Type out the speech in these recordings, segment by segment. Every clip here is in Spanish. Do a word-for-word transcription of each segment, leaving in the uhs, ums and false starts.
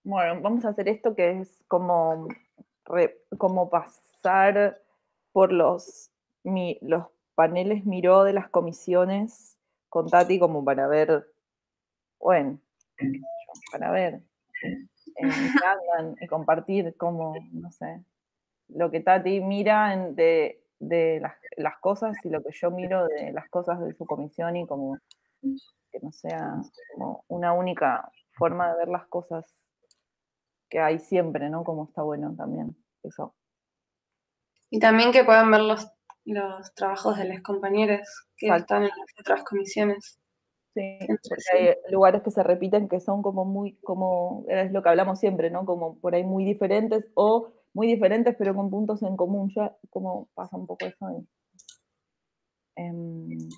Bueno, vamos a hacer esto que es como, re- como pasar por los, mi- los paneles Miró de las comisiones con Tati como para ver, bueno, qué sé yo, para ver eh, en qué andan y compartir como, no sé, lo que Tati mira en- de, de las, las cosas y lo que yo miro de las cosas de su comisión y como que no sea como una única forma de ver las cosas que hay siempre, ¿no? Como está bueno también eso. Y también que puedan ver los, los trabajos de los compañeros que Exacto, están en las otras comisiones. sí, Entre porque sí. hay lugares que se repiten que son como muy, como, es lo que hablamos siempre, ¿no? Como por ahí muy diferentes o muy diferentes pero con puntos en común, ya como pasa un poco eso. En, en,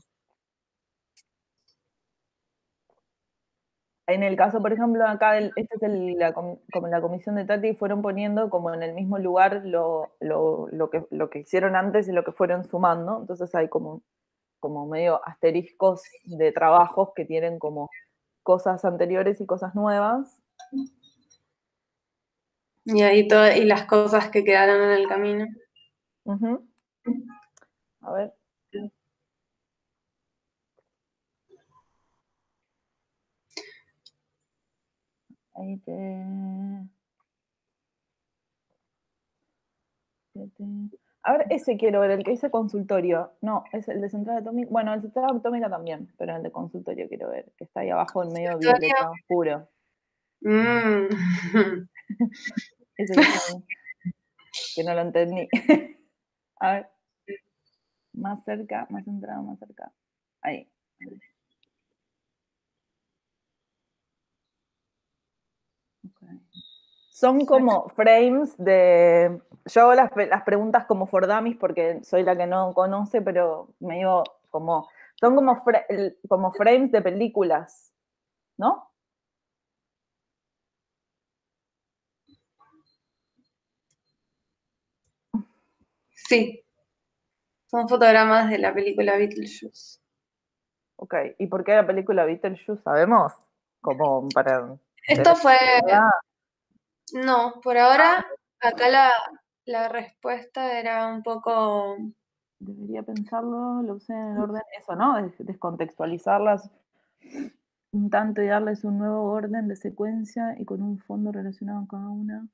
en el caso, por ejemplo, acá, el, esta es el, la, como la comisión de Tati, fueron poniendo como en el mismo lugar lo, lo, lo, que, lo que hicieron antes y lo que fueron sumando, entonces hay como como medio asteriscos de trabajos que tienen como cosas anteriores y cosas nuevas. Y ahí todo, y las cosas que quedaron en el camino. Uh-huh. A ver. Ahí te... A ver, ese quiero ver, el que dice consultorio. No, es el de central atómica. Bueno, el de central atómica también, pero el de consultorio quiero ver, que está ahí abajo en medio Historia. violeta oscuro. Mm. Ese quiero ver, que no lo entendí. A ver, más cerca, más centrado, más cerca. Ahí. Okay. Son como frames de... Yo hago las, las preguntas como for dummies porque soy la que no conoce, pero me digo como... Son como, fra como frames de películas, ¿no? Sí, son fotogramas de la película Beetlejuice. Ok, ¿y por qué la película Beetlejuice? ¿Sabemos? Como para Esto tener fue, idea. no, por ahora acá la, la respuesta era un poco, Debería pensarlo, lo usé en el orden, eso, ¿no? Des descontextualizarlas un tanto y darles un nuevo orden de secuencia y con un fondo relacionado con cada una.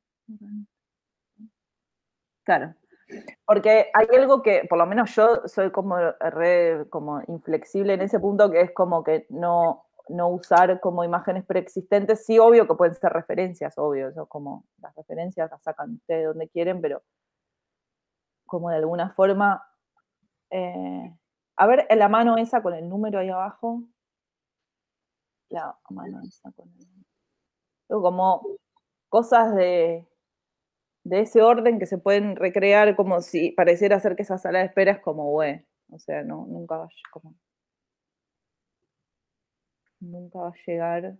Claro, porque hay algo que, por lo menos yo soy como re como inflexible en ese punto, que es como que no, no usar como imágenes preexistentes. Sí, obvio que pueden ser referencias, obvio, eso como las referencias las sacan ustedes donde quieren, pero como de alguna forma, eh, a ver, la mano esa con el número ahí abajo, la mano esa con el número, como cosas de, de ese orden que se pueden recrear como si pareciera ser que esa sala de espera es como, güey, o sea, no, nunca va, como, nunca va a llegar.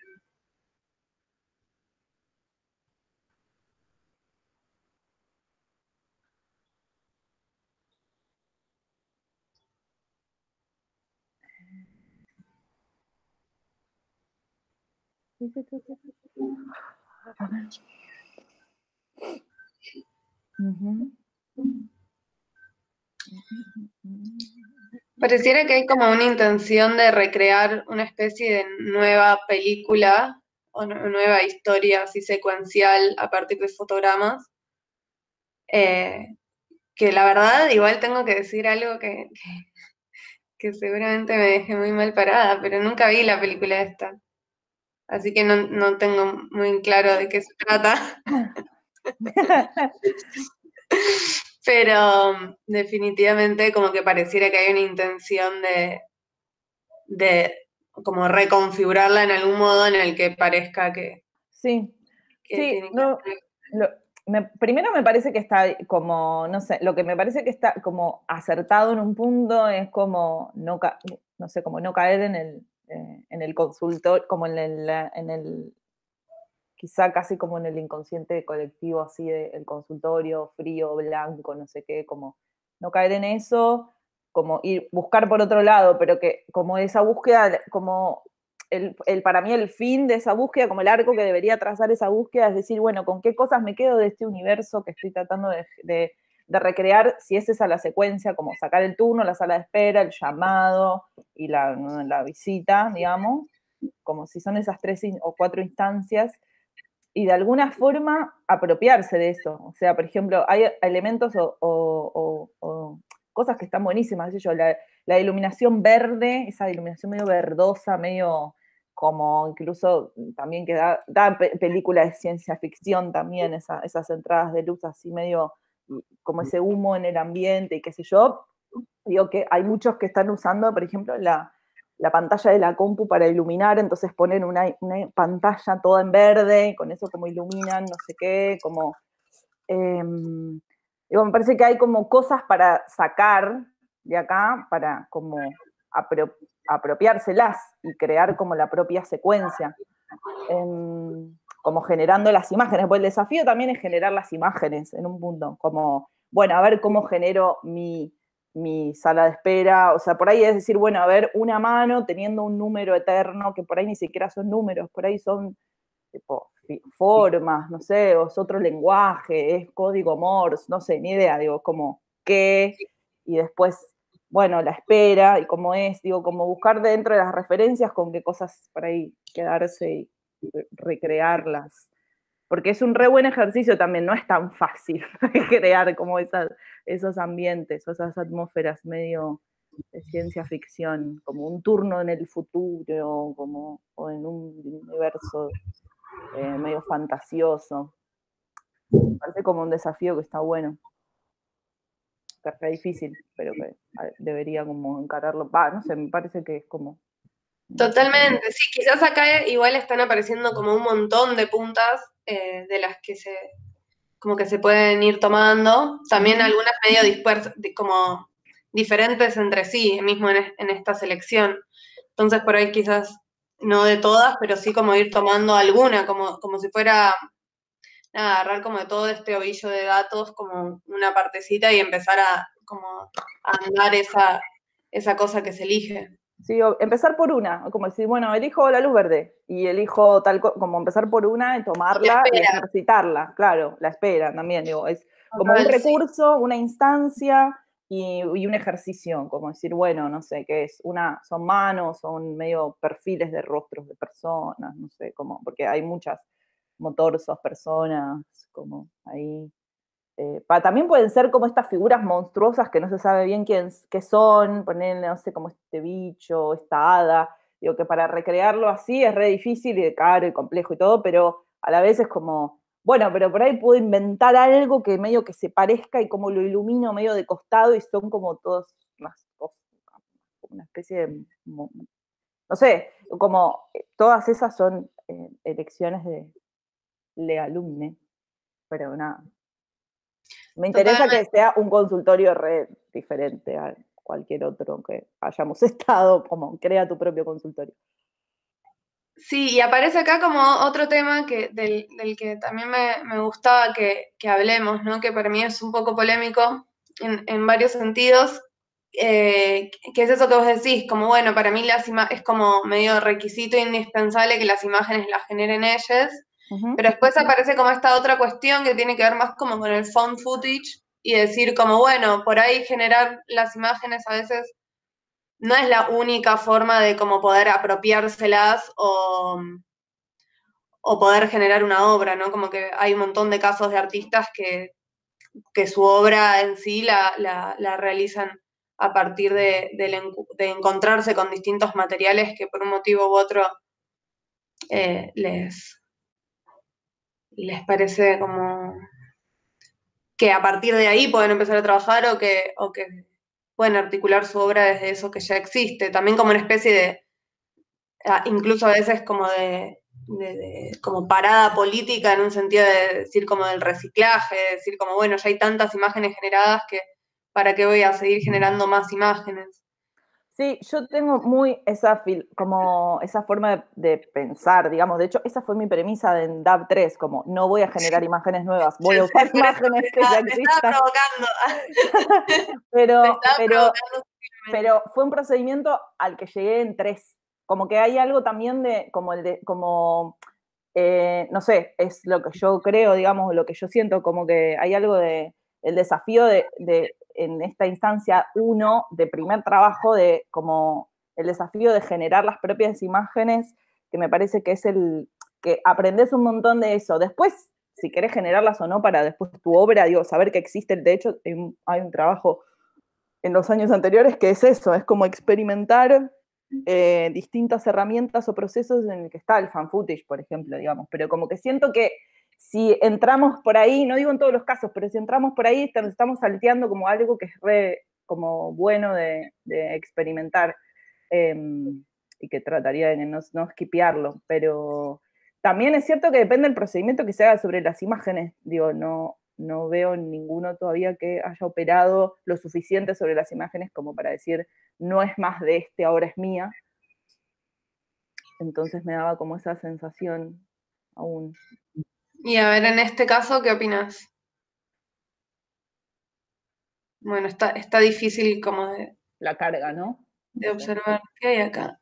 Ujú. pareciera que hay como una intención de recrear una especie de nueva película o nu- nueva historia así secuencial a partir de fotogramas. Eh, que la verdad, igual tengo que decir algo que, que seguramente me dejé muy mal parada, pero nunca vi la película esta, así que no, no tengo muy claro de qué se trata, pero um, definitivamente como que pareciera que hay una intención de, de como reconfigurarla en algún modo en el que parezca que, Sí, que sí, tiene que no, ver. lo- me- primero me parece que está como, no sé, lo que me parece que está como acertado en un punto es como no, ca- no sé, como no caer en el, eh, en el consultor, como en el, en el, quizá casi como en el inconsciente colectivo, así de el consultorio frío, blanco, no sé qué, como no caer en eso, como ir buscar por otro lado, pero que como esa búsqueda, como el, el, para mí el fin de esa búsqueda, como el arco que debería trazar esa búsqueda, es decir, bueno, ¿con qué cosas me quedo de este universo que estoy tratando de, de, de recrear? Si es esa la secuencia, como sacar el turno, la sala de espera, el llamado y la, la visita, digamos, como si son esas tres o cuatro instancias, y de alguna forma apropiarse de eso. O sea, por ejemplo, hay elementos o, o, o, o cosas que están buenísimas, yo, la, la iluminación verde, esa iluminación medio verdosa, medio como incluso también que da, da películas de ciencia ficción también, esa, esas entradas de luz así medio como ese humo en el ambiente y qué sé yo. Digo que hay muchos que están usando, por ejemplo, la, la pantalla de la compu para iluminar, entonces ponen una, una pantalla toda en verde, y con eso como iluminan, no sé qué, como... Eh, digo, me parece que hay como cosas para sacar de acá, para como apro apropiárselas y crear como la propia secuencia, eh, como generando las imágenes, pues el desafío también es generar las imágenes en un punto, como, bueno, a ver cómo genero mi, mi sala de espera, o sea, por ahí es decir, bueno, a ver, una mano teniendo un número eterno, que por ahí ni siquiera son números, por ahí son tipo, formas, no sé, o es otro lenguaje, es código Morse, no sé, ni idea, digo, como qué, y después, bueno, la espera y cómo es, digo, como buscar dentro de las referencias con qué cosas por ahí quedarse y recrearlas. Porque es un re buen ejercicio también, no es tan fácil crear como esas, esos ambientes o esas atmósferas medio de ciencia ficción, como un turno en el futuro, como, o en un universo eh, medio fantasioso. Me parece como un desafío que está bueno. Que está difícil, pero que debería como encararlo. Va, no sé, me parece que es como... Totalmente, sí, quizás acá igual están apareciendo como un montón de puntas eh, de las que se, como que se pueden ir tomando, también uh-huh. Algunas medio dispersas, como diferentes entre sí, mismo en, en esta selección. Entonces por ahí quizás no de todas, pero sí como ir tomando alguna, como, como si fuera, nada, agarrar como de todo este ovillo de datos como una partecita y empezar a como a andar esa, esa cosa que se elige. Sí, empezar por una, como decir, bueno, elijo la luz verde y elijo tal, como empezar por una y tomarla y, y ejercitarla, claro, la espera también, digo, es como un recurso, una instancia y, y un ejercicio, como decir, bueno, no sé, qué es, una, son manos, son medio perfiles de rostros de personas, no sé, como, porque hay muchas, como torsos, personas, como ahí. Eh, pa, también pueden ser como estas figuras monstruosas que no se sabe bien quién, qué son, ponerle, no sé, como este bicho, esta hada, digo que para recrearlo así es re difícil y caro y complejo y todo, pero a la vez es como, bueno, pero por ahí puedo inventar algo que medio que se parezca y como lo ilumino medio de costado y son como todas unas cosas, una especie de, no sé, como todas esas son eh, elecciones de Le Alumne, pero nada. Me interesa Totalmente. Que sea un consultorio re diferente a cualquier otro que hayamos estado, como crea tu propio consultorio. Sí, y aparece acá como otro tema que, del, del que también me, me gustaba que, que hablemos, ¿no? Que para mí es un poco polémico en, en varios sentidos, eh, que es eso que vos decís, como bueno, para mí las es como medio requisito indispensable que las imágenes las generen ellas, uh-huh. Pero después aparece como esta otra cuestión que tiene que ver más como con el found footage y decir como bueno, por ahí generar las imágenes a veces no es la única forma de como poder apropiárselas o, o poder generar una obra, ¿no? Como que hay un montón de casos de artistas que, que su obra en sí la, la, la realizan a partir de, de, de, encontrarse con distintos materiales que por un motivo u otro eh, les, les parece como que a partir de ahí pueden empezar a trabajar o que, o que pueden articular su obra desde eso que ya existe, también como una especie de, incluso a veces como de, de, de como parada política en un sentido de decir como del reciclaje, de decir como bueno, ya hay tantas imágenes generadas que para qué voy a seguir generando más imágenes. Sí, yo tengo muy esa, como esa forma de, de pensar, digamos, de hecho esa fue mi premisa en D A V tres, como no voy a generar imágenes nuevas, voy a usar imágenes que ya existan. Me estaba provocando. pero, pero, pero fue un procedimiento al que llegué en tres, como que hay algo también de, como el de, como, eh, no sé, es lo que yo creo, digamos, lo que yo siento, como que hay algo de, el desafío de, de en esta instancia uno, de primer trabajo, de como el desafío de generar las propias imágenes, que me parece que es el, que aprendes un montón de eso. Después, si querés generarlas o no para después tu obra, digo, saber que existe, de hecho, hay un, hay un trabajo en los años anteriores que es eso, es como experimentar eh, distintas herramientas o procesos en el que está el fan footage, por ejemplo, digamos, pero como que siento que si entramos por ahí, no digo en todos los casos, pero si entramos por ahí, nos estamos salteando como algo que es re, como bueno de, de experimentar eh, y que trataría de no, no skipearlo, pero también es cierto que depende del procedimiento que se haga sobre las imágenes, digo, no, no veo ninguno todavía que haya operado lo suficiente sobre las imágenes como para decir, no es más de este, ahora es mía. Entonces me daba como esa sensación aún. Y a ver, en este caso, ¿qué opinas? Bueno, está, está difícil como de, La carga, ¿no? de observar. ¿Qué hay acá?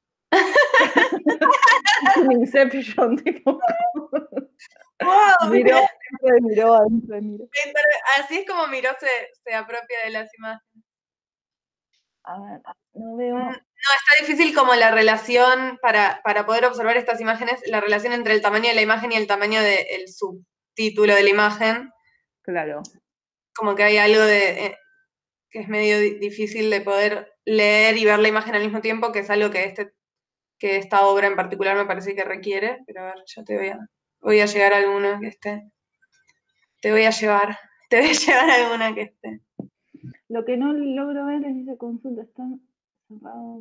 Es un Inception, tipo. ¡Wow! Miró, siempre miró, siempre miró. Así es como Miró se, se apropia de las imágenes. A ver, no veo. No, está difícil como la relación, para, para poder observar estas imágenes, la relación entre el tamaño de la imagen y el tamaño del subtítulo de la imagen. Claro. Como que hay algo de eh, que es medio di- difícil de poder leer y ver la imagen al mismo tiempo, que es algo que, este, que esta obra en particular me parece que requiere. Pero a ver, yo te voy a, voy a llegar a alguna que esté. Te voy a llevar, te voy a llevar a alguna que esté. Lo que no logro ver es esa consulta, está cerrado.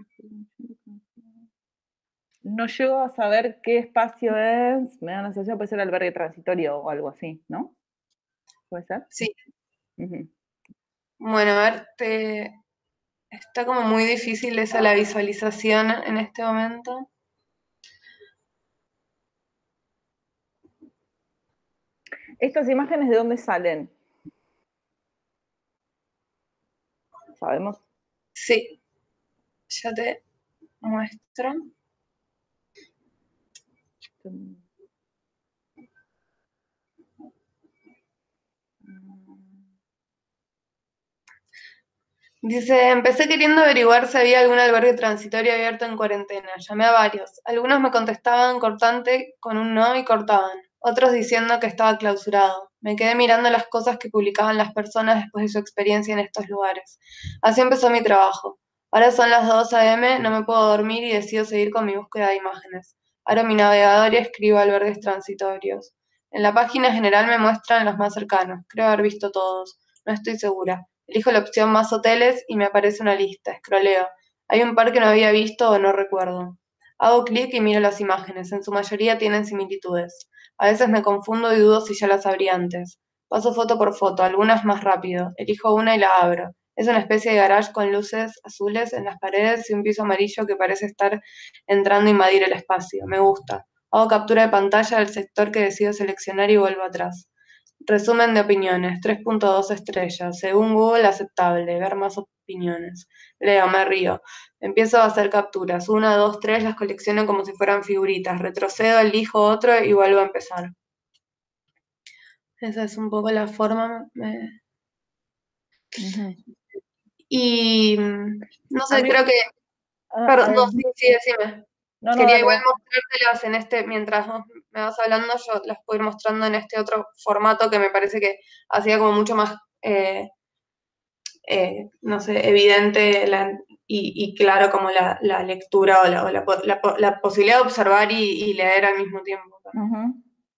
No llego a saber qué espacio es, me da la sensación que puede ser albergue transitorio o algo así, ¿no? ¿Puede ser? Sí. Uh-huh. Bueno, a ver, te, está como muy difícil esa la visualización en este momento. ¿Estas imágenes de dónde salen? ¿Sabemos? Sí, ya te muestro. Dice, empecé queriendo averiguar si había algún albergue transitorio abierto en cuarentena. Llamé a varios. Algunos me contestaban cortante con un no y cortaban. Otros diciendo que estaba clausurado. Me quedé mirando las cosas que publicaban las personas después de su experiencia en estos lugares. Así empezó mi trabajo. Ahora son las dos a eme, no me puedo dormir y decido seguir con mi búsqueda de imágenes. Abro mi navegador y escribo albergues transitorios. En la página general me muestran los más cercanos. Creo haber visto todos. No estoy segura. Elijo la opción más hoteles y me aparece una lista. Escroleo. Hay un par que no había visto o no recuerdo. Hago clic y miro las imágenes. En su mayoría tienen similitudes. A veces me confundo y dudo si ya las abrí antes. Paso foto por foto, algunas más rápido. Elijo una y la abro. Es una especie de garage con luces azules en las paredes y un piso amarillo que parece estar entrando a invadir el espacio. Me gusta. Hago captura de pantalla del sector que decido seleccionar y vuelvo atrás. Resumen de opiniones, tres punto dos estrellas. Según Google, aceptable. Ver más opiniones. Leo, me río. Empiezo a hacer capturas. Una, dos, tres, las colecciono como si fueran figuritas. Retrocedo, elijo otro y vuelvo a empezar. Esa es un poco la forma. Me... Uh-huh. Y no sé, mí, creo que... uh, Perdón, no, sí, sí, decime. No, no, Quería dale, igual vos. mostrártelas en este, mientras vos me vas hablando, yo las puedo ir mostrando en este otro formato que me parece que hacía como mucho más, eh, eh, no sé, evidente la, y, y claro como la, la lectura o, la, o la, la, la, posibilidad de observar y, y leer al mismo tiempo. Uh-huh.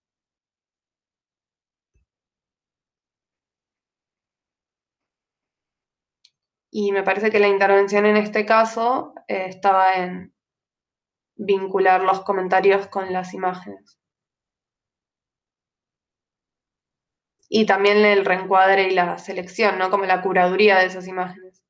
Y me parece que la intervención en este caso eh, estaba en vincular los comentarios con las imágenes. Y también el reencuadre y la selección, ¿no? Como la curaduría de esas imágenes.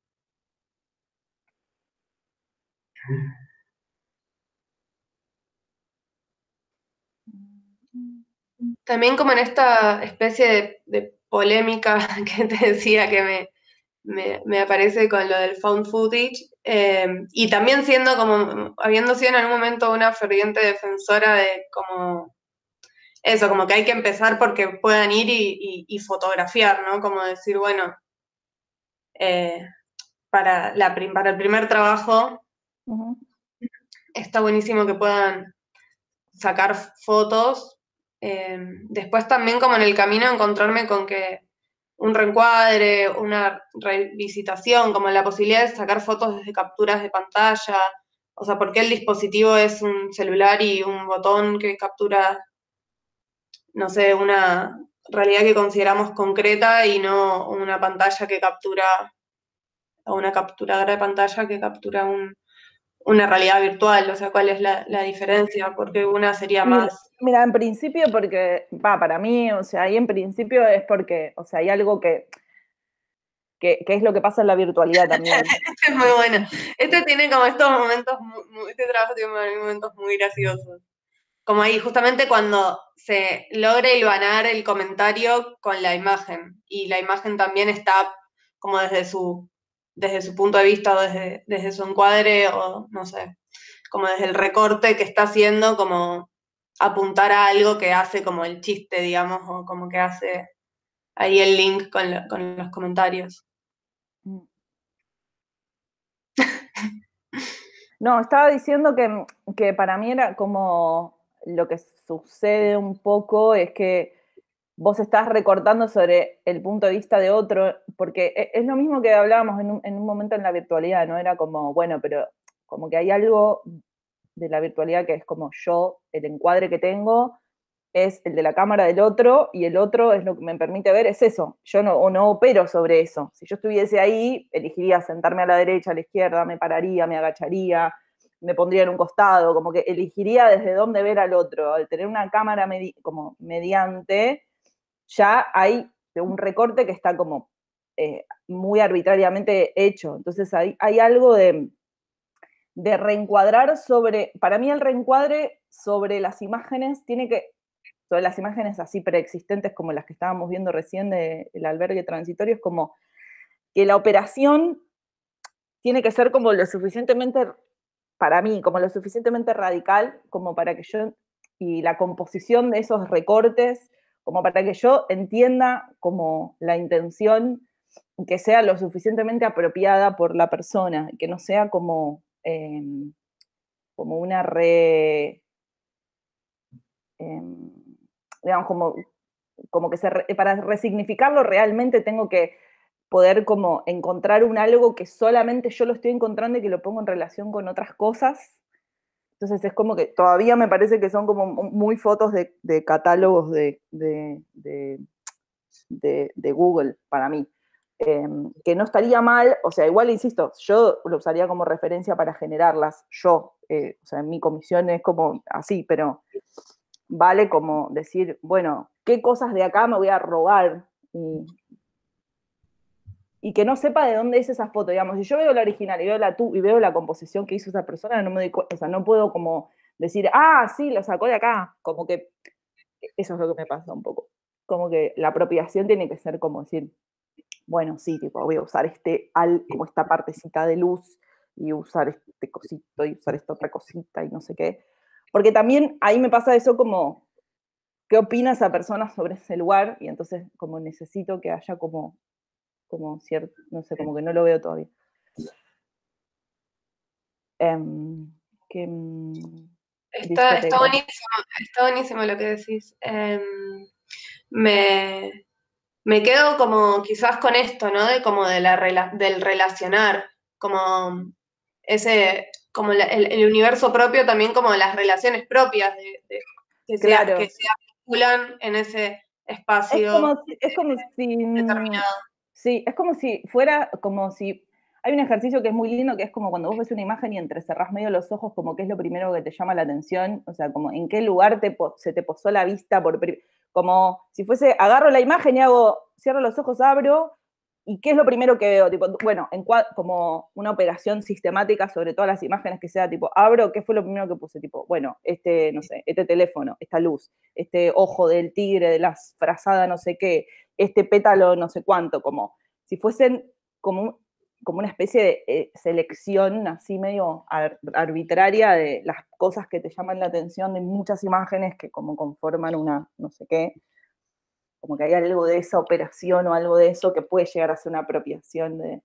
También como en esta especie de, de polémica que te decía que me, me, me aparece con lo del found footage, Eh, y también siendo como, habiendo sido en algún momento una ferviente defensora de como eso, como que hay que empezar porque puedan ir y, y, y fotografiar, ¿no? Como decir, bueno, eh, para, la, para el primer trabajo Ujú. está buenísimo que puedan sacar fotos. Eh, después también como en el camino encontrarme con que un reencuadre, una revisitación, como la posibilidad de sacar fotos desde capturas de pantalla, o sea, porque el dispositivo es un celular y un botón que captura, no sé, una realidad que consideramos concreta y no una pantalla que captura, o una capturadora de pantalla que captura un, una realidad virtual, o sea, ¿cuál es la, la diferencia? Porque una sería Y, más... mira, en principio porque, va, para mí, o sea, ahí en principio es porque, o sea, hay algo que, que, que es lo que pasa en la virtualidad también. Este es muy bueno. Este tiene como estos momentos, muy, muy- este trabajo tiene momentos muy graciosos. Como ahí, justamente cuando se logra hilvanar el comentario con la imagen, y la imagen también está como desde su, desde su punto de vista, o desde, desde su encuadre, o no sé, como desde el recorte que está haciendo, como apuntar a algo que hace como el chiste, digamos, o como que hace ahí el link con, lo- con los comentarios. No, estaba diciendo que, que para mí era como lo que sucede un poco es que vos estás recortando sobre el punto de vista de otro, porque e- es lo mismo que hablábamos en un, en un momento en la virtualidad, ¿no? Era como, bueno, pero como que hay algo de la virtualidad que es como yo, el encuadre que tengo es el de la cámara del otro y el otro es lo que me permite ver, es eso. Yo no, no opero sobre eso. Si yo estuviese ahí, elegiría sentarme a la derecha, a la izquierda, me pararía, me agacharía, me pondría en un costado, como que elegiría desde dónde ver al otro. Al tener una cámara medi como mediante, ya hay un recorte que está como eh, muy arbitrariamente hecho. Entonces hay, hay algo de, de reencuadrar sobre, para mí el reencuadre sobre las imágenes tiene que, sobre las imágenes así preexistentes como las que estábamos viendo recién del de albergue transitorio, es como que la operación tiene que ser como lo suficientemente, para mí, como lo suficientemente radical como para que yo, y la composición de esos recortes, como para que yo entienda como la intención que sea lo suficientemente apropiada por la persona, que no sea como, eh, como una re, eh, digamos, como, como que se re, para resignificarlo realmente tengo que poder como encontrar un algo que solamente yo lo estoy encontrando y que lo pongo en relación con otras cosas. Entonces es como que todavía me parece que son como muy fotos de, de catálogos de, de, de, de, de Google para mí. Eh, que no estaría mal, o sea, igual insisto, yo lo usaría como referencia para generarlas, yo, eh, o sea, en mi comisión es como así, pero vale como decir, bueno, ¿qué cosas de acá me voy a robar? Y, y que no sepa de dónde es esa foto, digamos, si yo veo la original y veo la tu, y veo la composición que hizo esa persona, no me doy cuenta, o sea, no puedo como decir, ah, sí, lo sacó de acá, como que eso es lo que me pasa un poco, como que la apropiación tiene que ser como decir, bueno, sí, tipo, voy a usar este, al, como esta partecita de luz, y usar este cosito, y usar esta otra cosita, y no sé qué, porque también ahí me pasa eso como, ¿qué opina esa persona sobre ese lugar? Y entonces como necesito que haya como como cierto, no sé, como que no lo veo todavía. Um, que, um, Está, está discoteca. buenísimo, está buenísimo lo que decís. Eh, me, me quedo como quizás con esto, ¿no? De como de la rela- del relacionar, como ese, como la- el, el universo propio, también como de las relaciones propias, de, de- que, sea, que Claro. se articulan en ese Es espacio como si, es como si, determinado. sí, es como si fuera, como si, hay un ejercicio que es muy lindo, que es como cuando vos ves una imagen y entrecerrás medio los ojos, como que es lo primero que te llama la atención, o sea, como en qué lugar te, se te posó la vista, por como si fuese, agarro la imagen y hago, cierro los ojos, abro, ¿y qué es lo primero que veo? Tipo, bueno, en como una operación sistemática sobre todas las imágenes que sea, tipo, abro, ¿qué fue lo primero que puse? Tipo, bueno, este, no sé, este teléfono, esta luz, este ojo del tigre, de la frazada no sé qué, este pétalo no sé cuánto, como si fuesen como como una especie de eh, selección así medio ar arbitraria de las cosas que te llaman la atención, de muchas imágenes que como conforman una no sé qué, como que hay algo de esa operación o algo de eso que puede llegar a ser una apropiación de,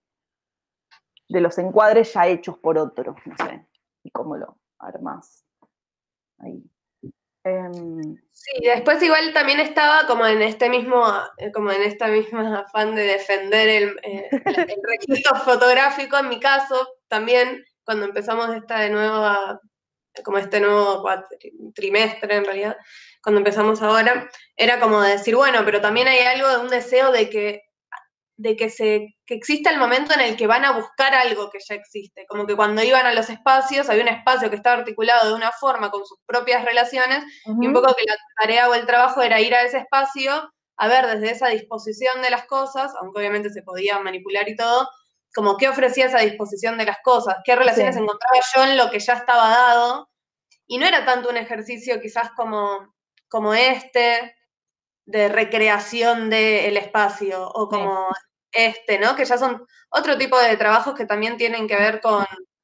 de los encuadres ya hechos por otros, no sé, y cómo lo armás ahí. Um, Sí, después igual también estaba como en este mismo, como en esta misma afán de defender el, eh, el registro fotográfico, en mi caso, también cuando empezamos esta de nuevo, a, como este nuevo trimestre en realidad, cuando empezamos ahora, era como decir, bueno, pero también hay algo de un deseo de que de que, se, que exista el momento en el que van a buscar algo que ya existe. Como que cuando iban a los espacios, había un espacio que estaba articulado de una forma con sus propias relaciones, uh-huh. y un poco que la tarea o el trabajo era ir a ese espacio a ver desde esa disposición de las cosas, aunque obviamente se podía manipular y todo, como qué ofrecía esa disposición de las cosas, qué relaciones sí. encontraba yo en lo que ya estaba dado, y no era tanto un ejercicio quizás como, como este, de recreación del espacio, o como sí. este, ¿no? Que ya son otro tipo de trabajos que también tienen que ver con,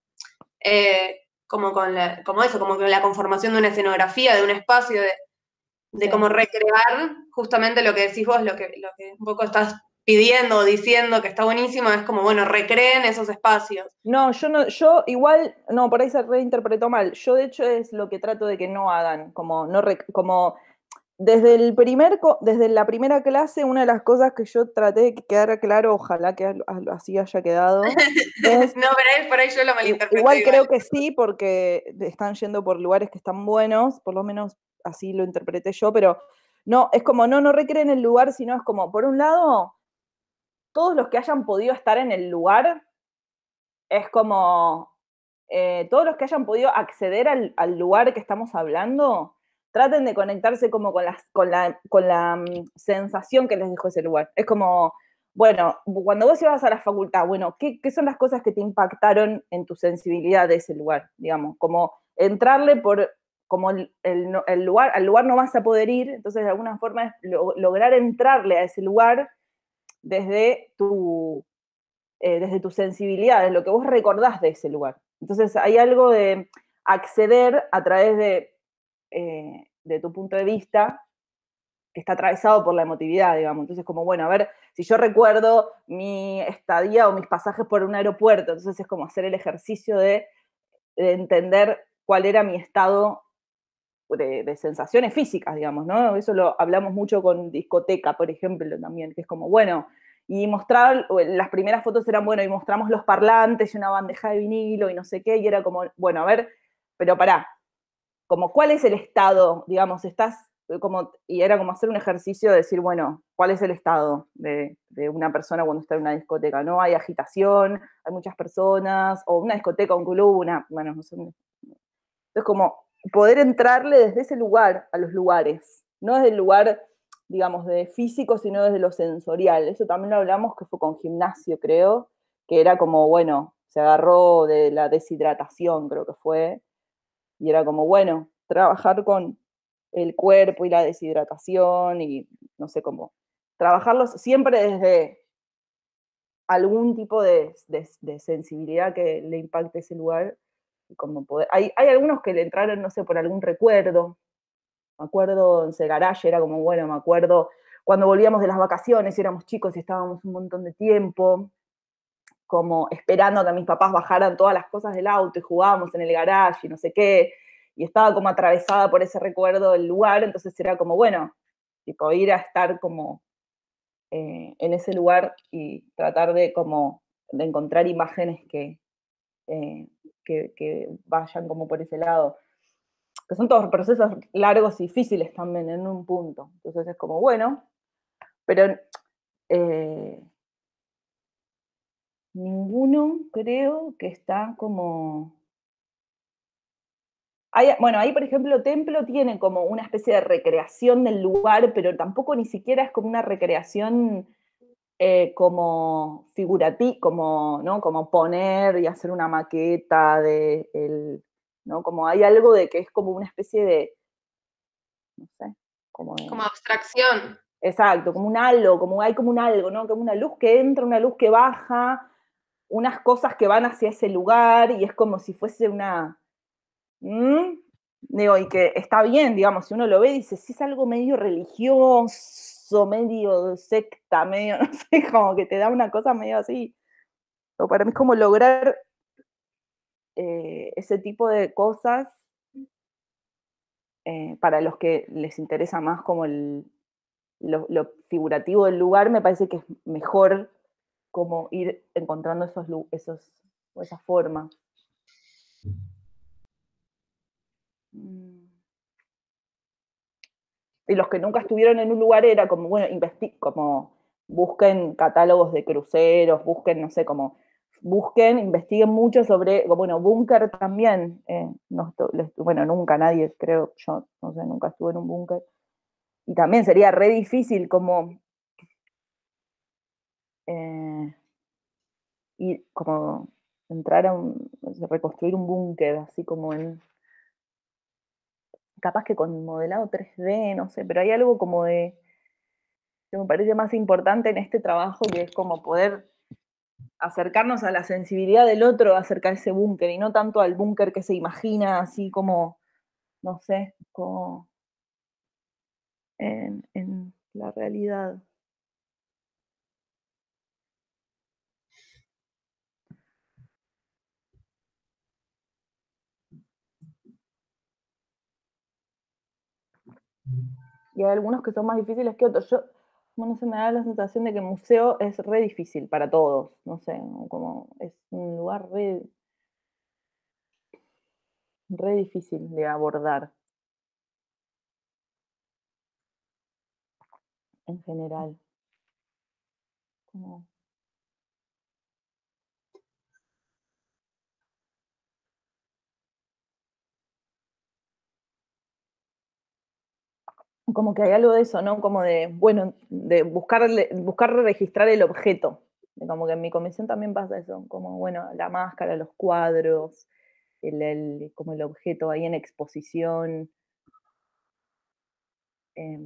eh, como con la, como eso, como con la conformación de una escenografía, de un espacio, de, de sí. cómo recrear justamente lo que decís vos, lo que, lo que un poco estás pidiendo o diciendo que está buenísimo, es como, bueno, recreen esos espacios. No, yo no, yo igual, no, por ahí se reinterpretó mal. Yo de hecho es lo que trato de que no hagan, como no rec, como desde el primer, desde la primera clase, una de las cosas que yo traté de que quedara claro, ojalá que así haya quedado, es, no, pero ahí, por ahí yo lo malinterpreté. Igual, igual creo que sí, porque están yendo por lugares que están buenos, por lo menos así lo interpreté yo, pero no, es como no, no recreen el lugar, sino es como, por un lado, todos los que hayan podido estar en el lugar, es como, eh, todos los que hayan podido acceder al, al lugar que estamos hablando, traten de conectarse como con, las, con, la, con la um, sensación que les dejó ese lugar. Es como, bueno, cuando vos ibas a la facultad, bueno, ¿qué, ¿qué son las cosas que te impactaron en tu sensibilidad de ese lugar? Digamos, como entrarle por, como el, el, el lugar, al lugar no vas a poder ir, entonces de alguna forma es lo, lograr entrarle a ese lugar desde tu, eh, desde tu sensibilidad, de lo que vos recordás de ese lugar. Entonces hay algo de acceder a través de, eh, de tu punto de vista que está atravesado por la emotividad, digamos. Entonces, como, bueno, a ver, si yo recuerdo mi estadía o mis pasajes por un aeropuerto, entonces es como hacer el ejercicio de, de entender cuál era mi estado de, de sensaciones físicas, digamos, ¿no? Eso lo hablamos mucho con discoteca, por ejemplo, también, que es como, bueno, y mostrar, las primeras fotos eran, bueno, y mostramos los parlantes y una bandeja de vinilo y no sé qué, y era como, bueno, a ver, pero pará, como cuál es el estado, digamos, estás como, y era como hacer un ejercicio de decir, bueno, ¿cuál es el estado de, de una persona cuando está en una discoteca? ¿No? Hay agitación, hay muchas personas, o una discoteca, un club, una, bueno, no sé. Entonces, como poder entrarle desde ese lugar a los lugares, no desde el lugar, digamos, de físico, sino desde lo sensorial. Eso también lo hablamos, que fue con gimnasio, creo, que era como, bueno, se agarró de la deshidratación, creo que fue, y era como, bueno, trabajar con el cuerpo y la deshidratación y no sé cómo, trabajarlos siempre desde algún tipo de, de, de sensibilidad que le impacte ese lugar. Y como poder, hay, hay algunos que le entraron, no sé, por algún recuerdo. Me acuerdo en Segaralle, era como, bueno, me acuerdo cuando volvíamos de las vacaciones y éramos chicos y estábamos un montón de tiempo, como esperando a que mis papás bajaran todas las cosas del auto y jugábamos en el garage y no sé qué, y estaba como atravesada por ese recuerdo del lugar, entonces era como, bueno, tipo ir a estar como eh, en ese lugar y tratar de como de encontrar imágenes que, eh, que, que vayan como por ese lado, que son todos procesos largos y difíciles también en un punto, entonces es como, bueno, pero eh, ninguno creo que está como... Hay, bueno, ahí por ejemplo Templo tiene como una especie de recreación del lugar, pero tampoco ni siquiera es como una recreación eh, como figurativa, como, ¿no? Como poner y hacer una maqueta de el, ¿no? Como hay algo de que es como una especie de, no sé, como de... Como abstracción. Exacto, como un halo, como hay como un algo, ¿no? Como una luz que entra, una luz que baja, unas cosas que van hacia ese lugar y es como si fuese una... ¿Mm? Digo, y que está bien, digamos, si uno lo ve, dice, si es algo medio religioso, medio secta, medio, no sé, como que te da una cosa medio así. Pero para mí es como lograr eh, ese tipo de cosas eh, para los que les interesa más como el, lo, lo, figurativo del lugar, me parece que es mejor como ir encontrando esos, esos esas formas. Y los que nunca estuvieron en un lugar era como, bueno, como busquen catálogos de cruceros, busquen, no sé, como busquen, investiguen mucho sobre, bueno, búnker también, eh, no, bueno, nunca nadie, creo, yo, no sé, nunca estuve en un búnker, y también sería re difícil como, eh, y como entrar a un, reconstruir un búnker, así como en, capaz que con modelado tres D, no sé, pero hay algo como de, que me parece más importante en este trabajo, que es como poder acercarnos a la sensibilidad del otro acerca de ese búnker, y no tanto al búnker que se imagina, así como, no sé, como en, en la realidad. Y hay algunos que son más difíciles que otros. Yo, bueno, se me da la sensación de que el museo es re difícil para todos, no sé, como es un lugar re, re difícil de abordar en general. Como... como que hay algo de eso, ¿no? Como de, bueno, de buscar, buscar registrar el objeto. Como que en mi comisión también pasa eso, como, bueno, la máscara, los cuadros, el, el, como el objeto ahí en exposición. Eh...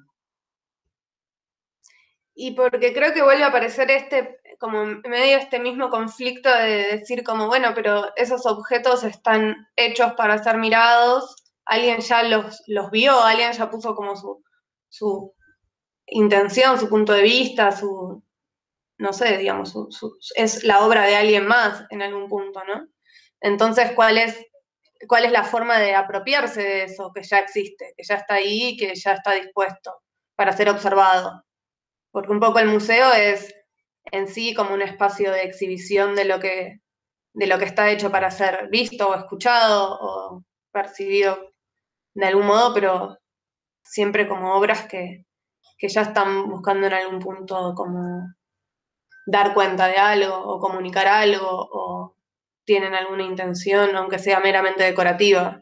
Y porque creo que vuelve a aparecer este, como medio este mismo conflicto de decir como, bueno, pero esos objetos están hechos para ser mirados, alguien ya los, los vio, alguien ya puso como su, su intención, su punto de vista, su, no sé, digamos, su, su, es la obra de alguien más en algún punto, ¿no? Entonces, ¿cuál es, cuál es la forma de apropiarse de eso que ya existe, que ya está ahí y que ya está dispuesto para ser observado? Porque un poco el museo es en sí como un espacio de exhibición de lo que, de lo que está hecho para ser visto o escuchado o percibido de algún modo, pero siempre como obras que, que ya están buscando en algún punto como dar cuenta de algo o comunicar algo o tienen alguna intención, aunque sea meramente decorativa.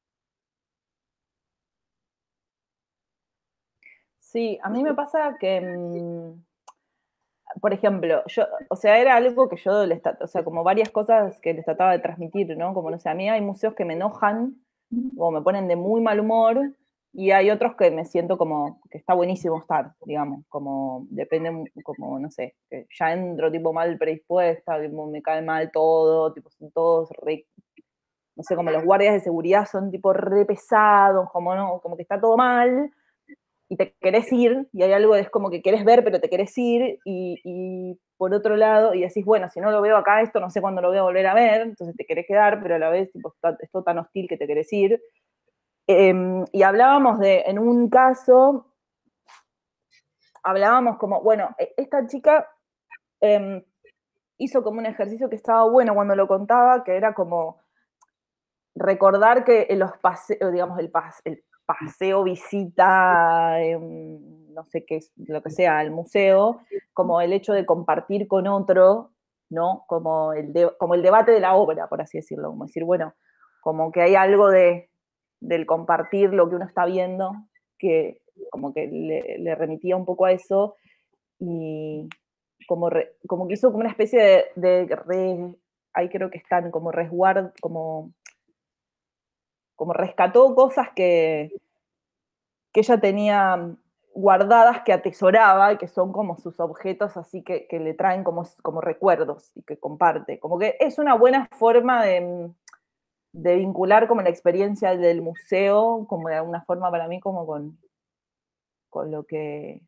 Sí, a mí me pasa que, mmm, por ejemplo, yo, o sea, era algo que yo, les, o sea, como varias cosas que les trataba de transmitir, ¿no? Como, no sé, a mí hay museos que me enojan, o me ponen de muy mal humor, y hay otros que me siento como que está buenísimo estar, digamos, como depende, como, no sé, que ya entro tipo mal predispuesta, tipo, me cae mal todo, tipo, son todos re, no sé, como los guardias de seguridad son tipo re pesados, como no, como que está todo mal, y te querés ir, y hay algo, es como que querés ver, pero te querés ir, y, y por otro lado, y decís, bueno, si no lo veo acá, esto no sé cuándo lo voy a volver a ver, entonces te querés quedar, pero a la vez, tipo, está, es todo tan hostil que te querés ir. Eh, y hablábamos de, en un caso, hablábamos como, bueno, esta chica eh, hizo como un ejercicio que estaba bueno cuando lo contaba, que era como recordar que en los paseos, digamos, el, pase, el paseo, visita, eh, no sé qué, lo que sea, al museo, como el hecho de compartir con otro, ¿no? Como el, de, como el debate de la obra, por así decirlo, como decir, bueno, como que hay algo de, del compartir lo que uno está viendo, que como que le, le remitía un poco a eso, y como, re, como que hizo como una especie de, de re, ahí creo que están como resguardo, como como rescató cosas que, que ella tenía guardadas que atesoraba y que son como sus objetos así que, que le traen como, como recuerdos y que comparte. Como que es una buena forma de, de vincular como la experiencia del museo, como de alguna forma para mí como con, con lo que,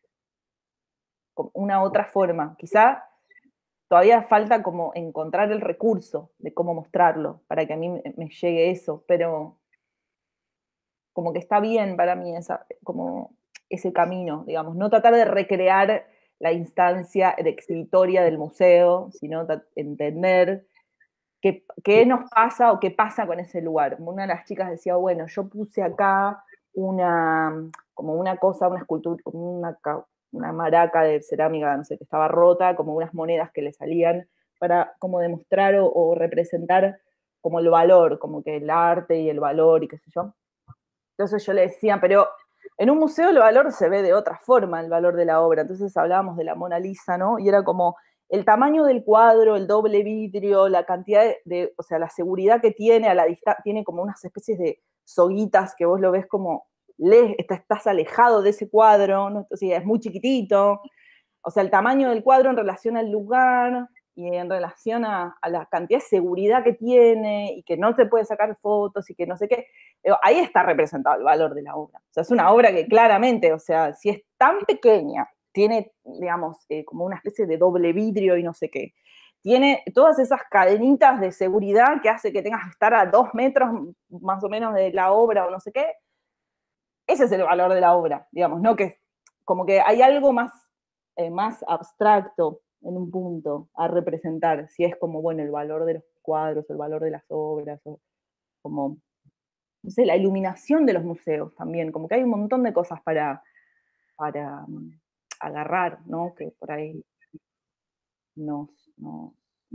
con una otra forma. Quizá todavía falta como encontrar el recurso de cómo mostrarlo para que a mí me, me llegue eso, pero como que está bien para mí esa, como ese camino, digamos, no tratar de recrear la instancia de exhibitoria del museo, sino entender qué, qué nos pasa o qué pasa con ese lugar. Una de las chicas decía, bueno, yo puse acá una, como una cosa, una escultura, como una, una maraca de cerámica, no sé, que estaba rota, como unas monedas que le salían, para como demostrar o, o representar como el valor, como que el arte y el valor y qué sé yo. Entonces yo le decía, pero en un museo el valor se ve de otra forma, el valor de la obra. Entonces hablábamos de la Mona Lisa, ¿no? Y era como el tamaño del cuadro, el doble vidrio, la cantidad de, de o sea, la seguridad que tiene a la distancia, tiene como unas especies de soguitas que vos lo ves como, le, estás alejado de ese cuadro, ¿no? Entonces es muy chiquitito. O sea, el tamaño del cuadro en relación al lugar y en relación a, a la cantidad de seguridad que tiene y que no se puede sacar fotos y que no sé qué. Ahí está representado el valor de la obra. O sea, es una obra que claramente, o sea, si es tan pequeña, tiene, digamos, eh, como una especie de doble vidrio y no sé qué, tiene todas esas cadenitas de seguridad que hace que tengas que estar a dos metros más o menos de la obra o no sé qué. Ese es el valor de la obra, digamos, ¿no? Que como que hay algo más, eh, más abstracto en un punto a representar, si es como, bueno, el valor de los cuadros, el valor de las obras, o como, no sé, la iluminación de los museos también, como que hay un montón de cosas para, para um, agarrar, ¿no? Que por ahí nos, nos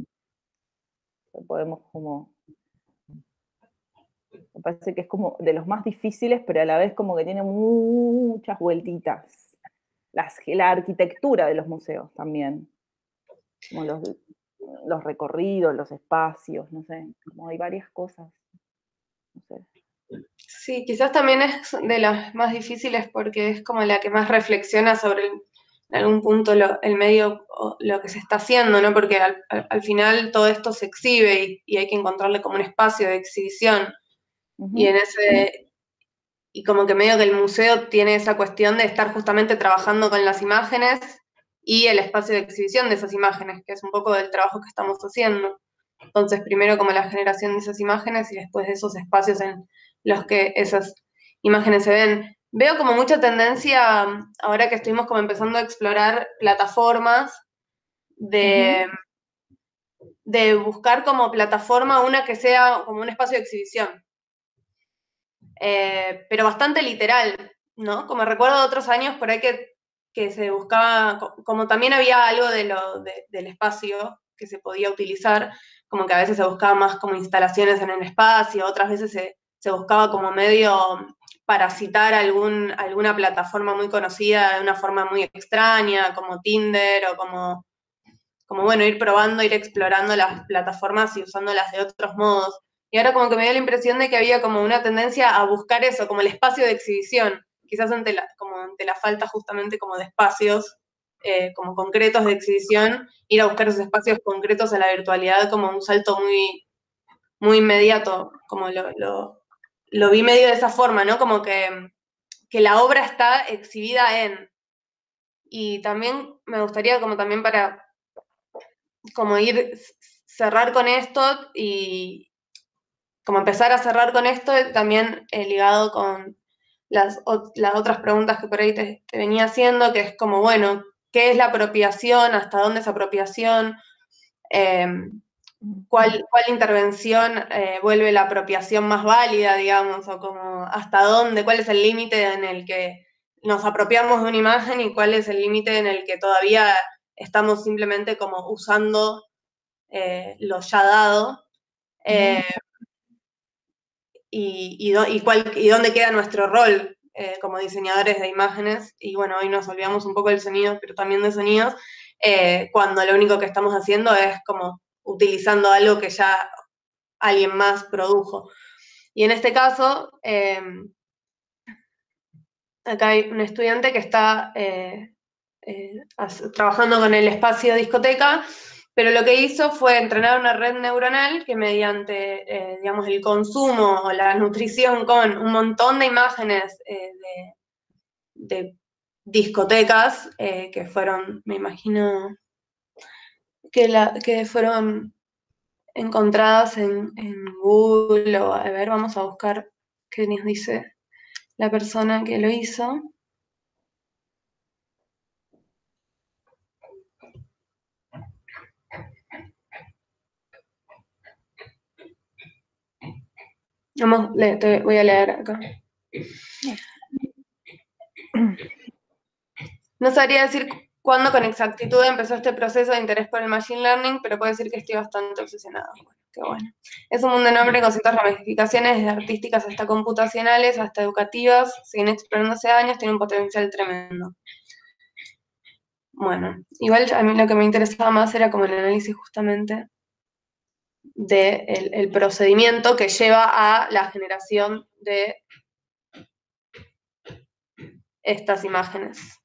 podemos como, me parece que es como de los más difíciles, pero a la vez como que tiene muchas vueltitas. Las, la arquitectura de los museos también, como los, los recorridos, los espacios, no sé, como hay varias cosas, no sé. Sí, quizás también es de las más difíciles porque es como la que más reflexiona sobre el, en algún punto lo, el medio, lo que se está haciendo, ¿no? Porque al, al, al final todo esto se exhibe y, y, hay que encontrarle como un espacio de exhibición. Uh-huh. Y en ese, y como que medio que el museo tiene esa cuestión de estar justamente trabajando con las imágenes y el espacio de exhibición de esas imágenes, que es un poco del trabajo que estamos haciendo. Entonces, primero como la generación de esas imágenes y después de esos espacios en los que esas imágenes se ven. Veo como mucha tendencia, ahora que estuvimos como empezando a explorar plataformas, de, uh-huh. de buscar como plataforma una que sea como un espacio de exhibición. Eh, pero bastante literal, ¿no? Como recuerdo de otros años por ahí que, que se buscaba, como también había algo de lo, de, del espacio que se podía utilizar, como que a veces se buscaba más como instalaciones en el espacio, otras veces se, se buscaba como medio para citar algún, alguna plataforma muy conocida de una forma muy extraña, como Tinder o como, como, bueno, ir probando, ir explorando las plataformas y usándolas de otros modos. Y ahora como que me dio la impresión de que había como una tendencia a buscar eso, como el espacio de exhibición, quizás ante la, como ante la falta justamente como de espacios eh, como concretos de exhibición, ir a buscar esos espacios concretos a la virtualidad como un salto muy, muy inmediato, como lo, lo, lo vi medio de esa forma, ¿no? Como que, que la obra está exhibida en... Y también me gustaría como también para como ir cerrar con esto y como empezar a cerrar con esto también eh, ligado con las, o, las otras preguntas que por ahí te, te venía haciendo, que es como, bueno, ¿qué es la apropiación? ¿Hasta dónde es apropiación? Eh, ¿cuál, ¿Cuál intervención eh, vuelve la apropiación más válida, digamos? O como, ¿hasta dónde? ¿Cuál es el límite en el que nos apropiamos de una imagen y cuál es el límite en el que todavía estamos simplemente como usando eh, lo ya dado? Eh, y, y, y, cuál, y dónde queda nuestro rol eh, como diseñadores de imágenes. Y bueno, hoy nos olvidamos un poco del sonido, pero también de sonidos, eh, cuando lo único que estamos haciendo es como utilizando algo que ya alguien más produjo. Y en este caso, eh, acá hay un estudiante que está eh, eh, trabajando con el espacio discoteca, pero lo que hizo fue entrenar una red neuronal que mediante, eh, digamos, el consumo o la nutrición con un montón de imágenes eh, de, de, discotecas eh, que fueron, me imagino, que, la, que fueron encontradas en, en Google, o a ver, vamos a buscar qué nos dice la persona que lo hizo. Vamos, le, te voy a leer acá. No sabría decir cuándo con exactitud empezó este proceso de interés por el machine learning, pero puedo decir que estoy bastante obsesionado. Bueno, qué bueno. Es un mundo enorme con ciertas ramificaciones, desde artísticas hasta computacionales, hasta educativas. Siguen explorando hace años, tiene un potencial tremendo. Bueno, igual a mí lo que me interesaba más era como el análisis justamente del de el procedimiento que lleva a la generación de estas imágenes.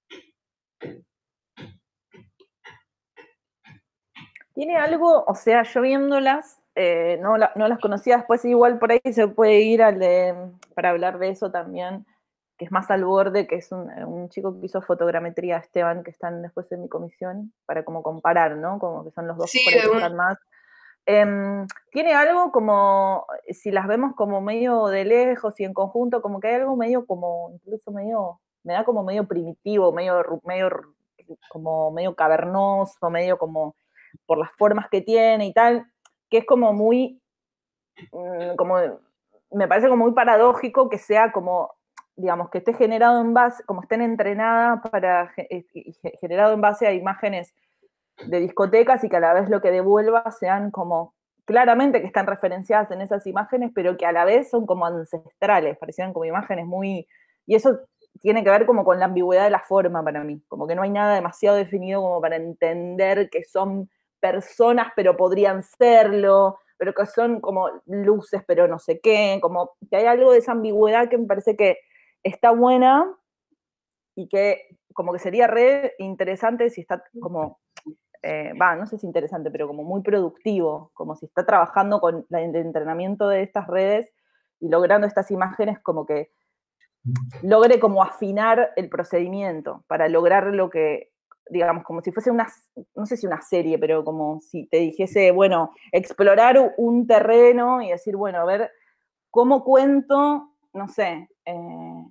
Tiene algo, o sea, yo viéndolas, eh, no, la, no las conocía, después igual por ahí se puede ir al de, para hablar de eso también, que es más al borde, que es un, un chico que hizo fotogrametría, Esteban, que están después en mi comisión, para como comparar, ¿no? Como que son los dos Sí, por ahí de que un... están más. Eh, tiene algo como, si las vemos como medio de lejos y en conjunto, como que hay algo medio como, incluso medio, me da como medio primitivo, medio, medio como medio cavernoso, medio como por las formas que tiene y tal, que es como muy, como, me parece como muy paradójico que sea como, digamos, que esté generado en base, como estén entrenadas para, generado en base a imágenes de discotecas y que a la vez lo que devuelva sean como, claramente que están referenciadas en esas imágenes, pero que a la vez son como ancestrales, parecían como imágenes muy, y eso tiene que ver como con la ambigüedad de la forma para mí, como que no hay nada demasiado definido como para entender que son personas pero podrían serlo, pero que son como luces pero no sé qué, como que hay algo de esa ambigüedad que me parece que está buena y que como que sería re interesante si está como, va, eh, no sé si interesante, pero como muy productivo, como si está trabajando con el entrenamiento de estas redes y logrando estas imágenes como que logre como afinar el procedimiento para lograr lo que, digamos, como si fuese una, no sé si una serie, pero como si te dijese, bueno, explorar un terreno y decir, bueno, a ver, ¿cómo cuento, no sé, eh,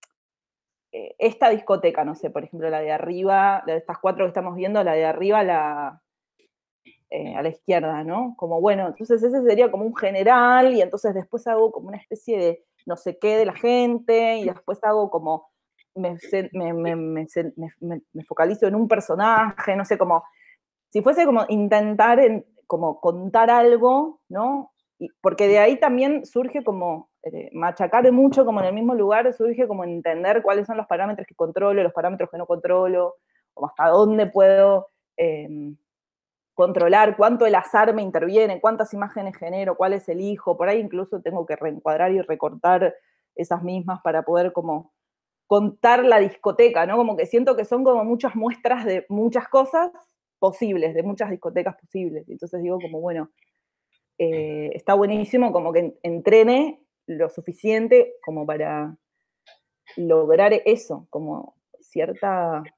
esta discoteca, no sé, por ejemplo, la de arriba, de estas cuatro que estamos viendo, la de arriba, la, eh, a la izquierda, ¿no? Como, bueno, entonces ese sería como un general y entonces después hago como una especie de no sé qué de la gente y después hago como, me, me, me, me, me focalizo en un personaje, no sé, como, si fuese como intentar en, como contar algo, ¿no? Y, porque de ahí también surge como, eh, machacar mucho como en el mismo lugar, surge como entender cuáles son los parámetros que controlo, los parámetros que no controlo, como hasta dónde puedo... Eh, controlar cuánto el azar me interviene, cuántas imágenes genero, cuáles elijo, por ahí incluso tengo que reencuadrar y recortar esas mismas para poder como contar la discoteca, ¿no? Como que siento que son como muchas muestras de muchas cosas posibles, de muchas discotecas posibles. Entonces digo como, bueno, eh, está buenísimo como que entrene lo suficiente como para lograr eso, como cierta...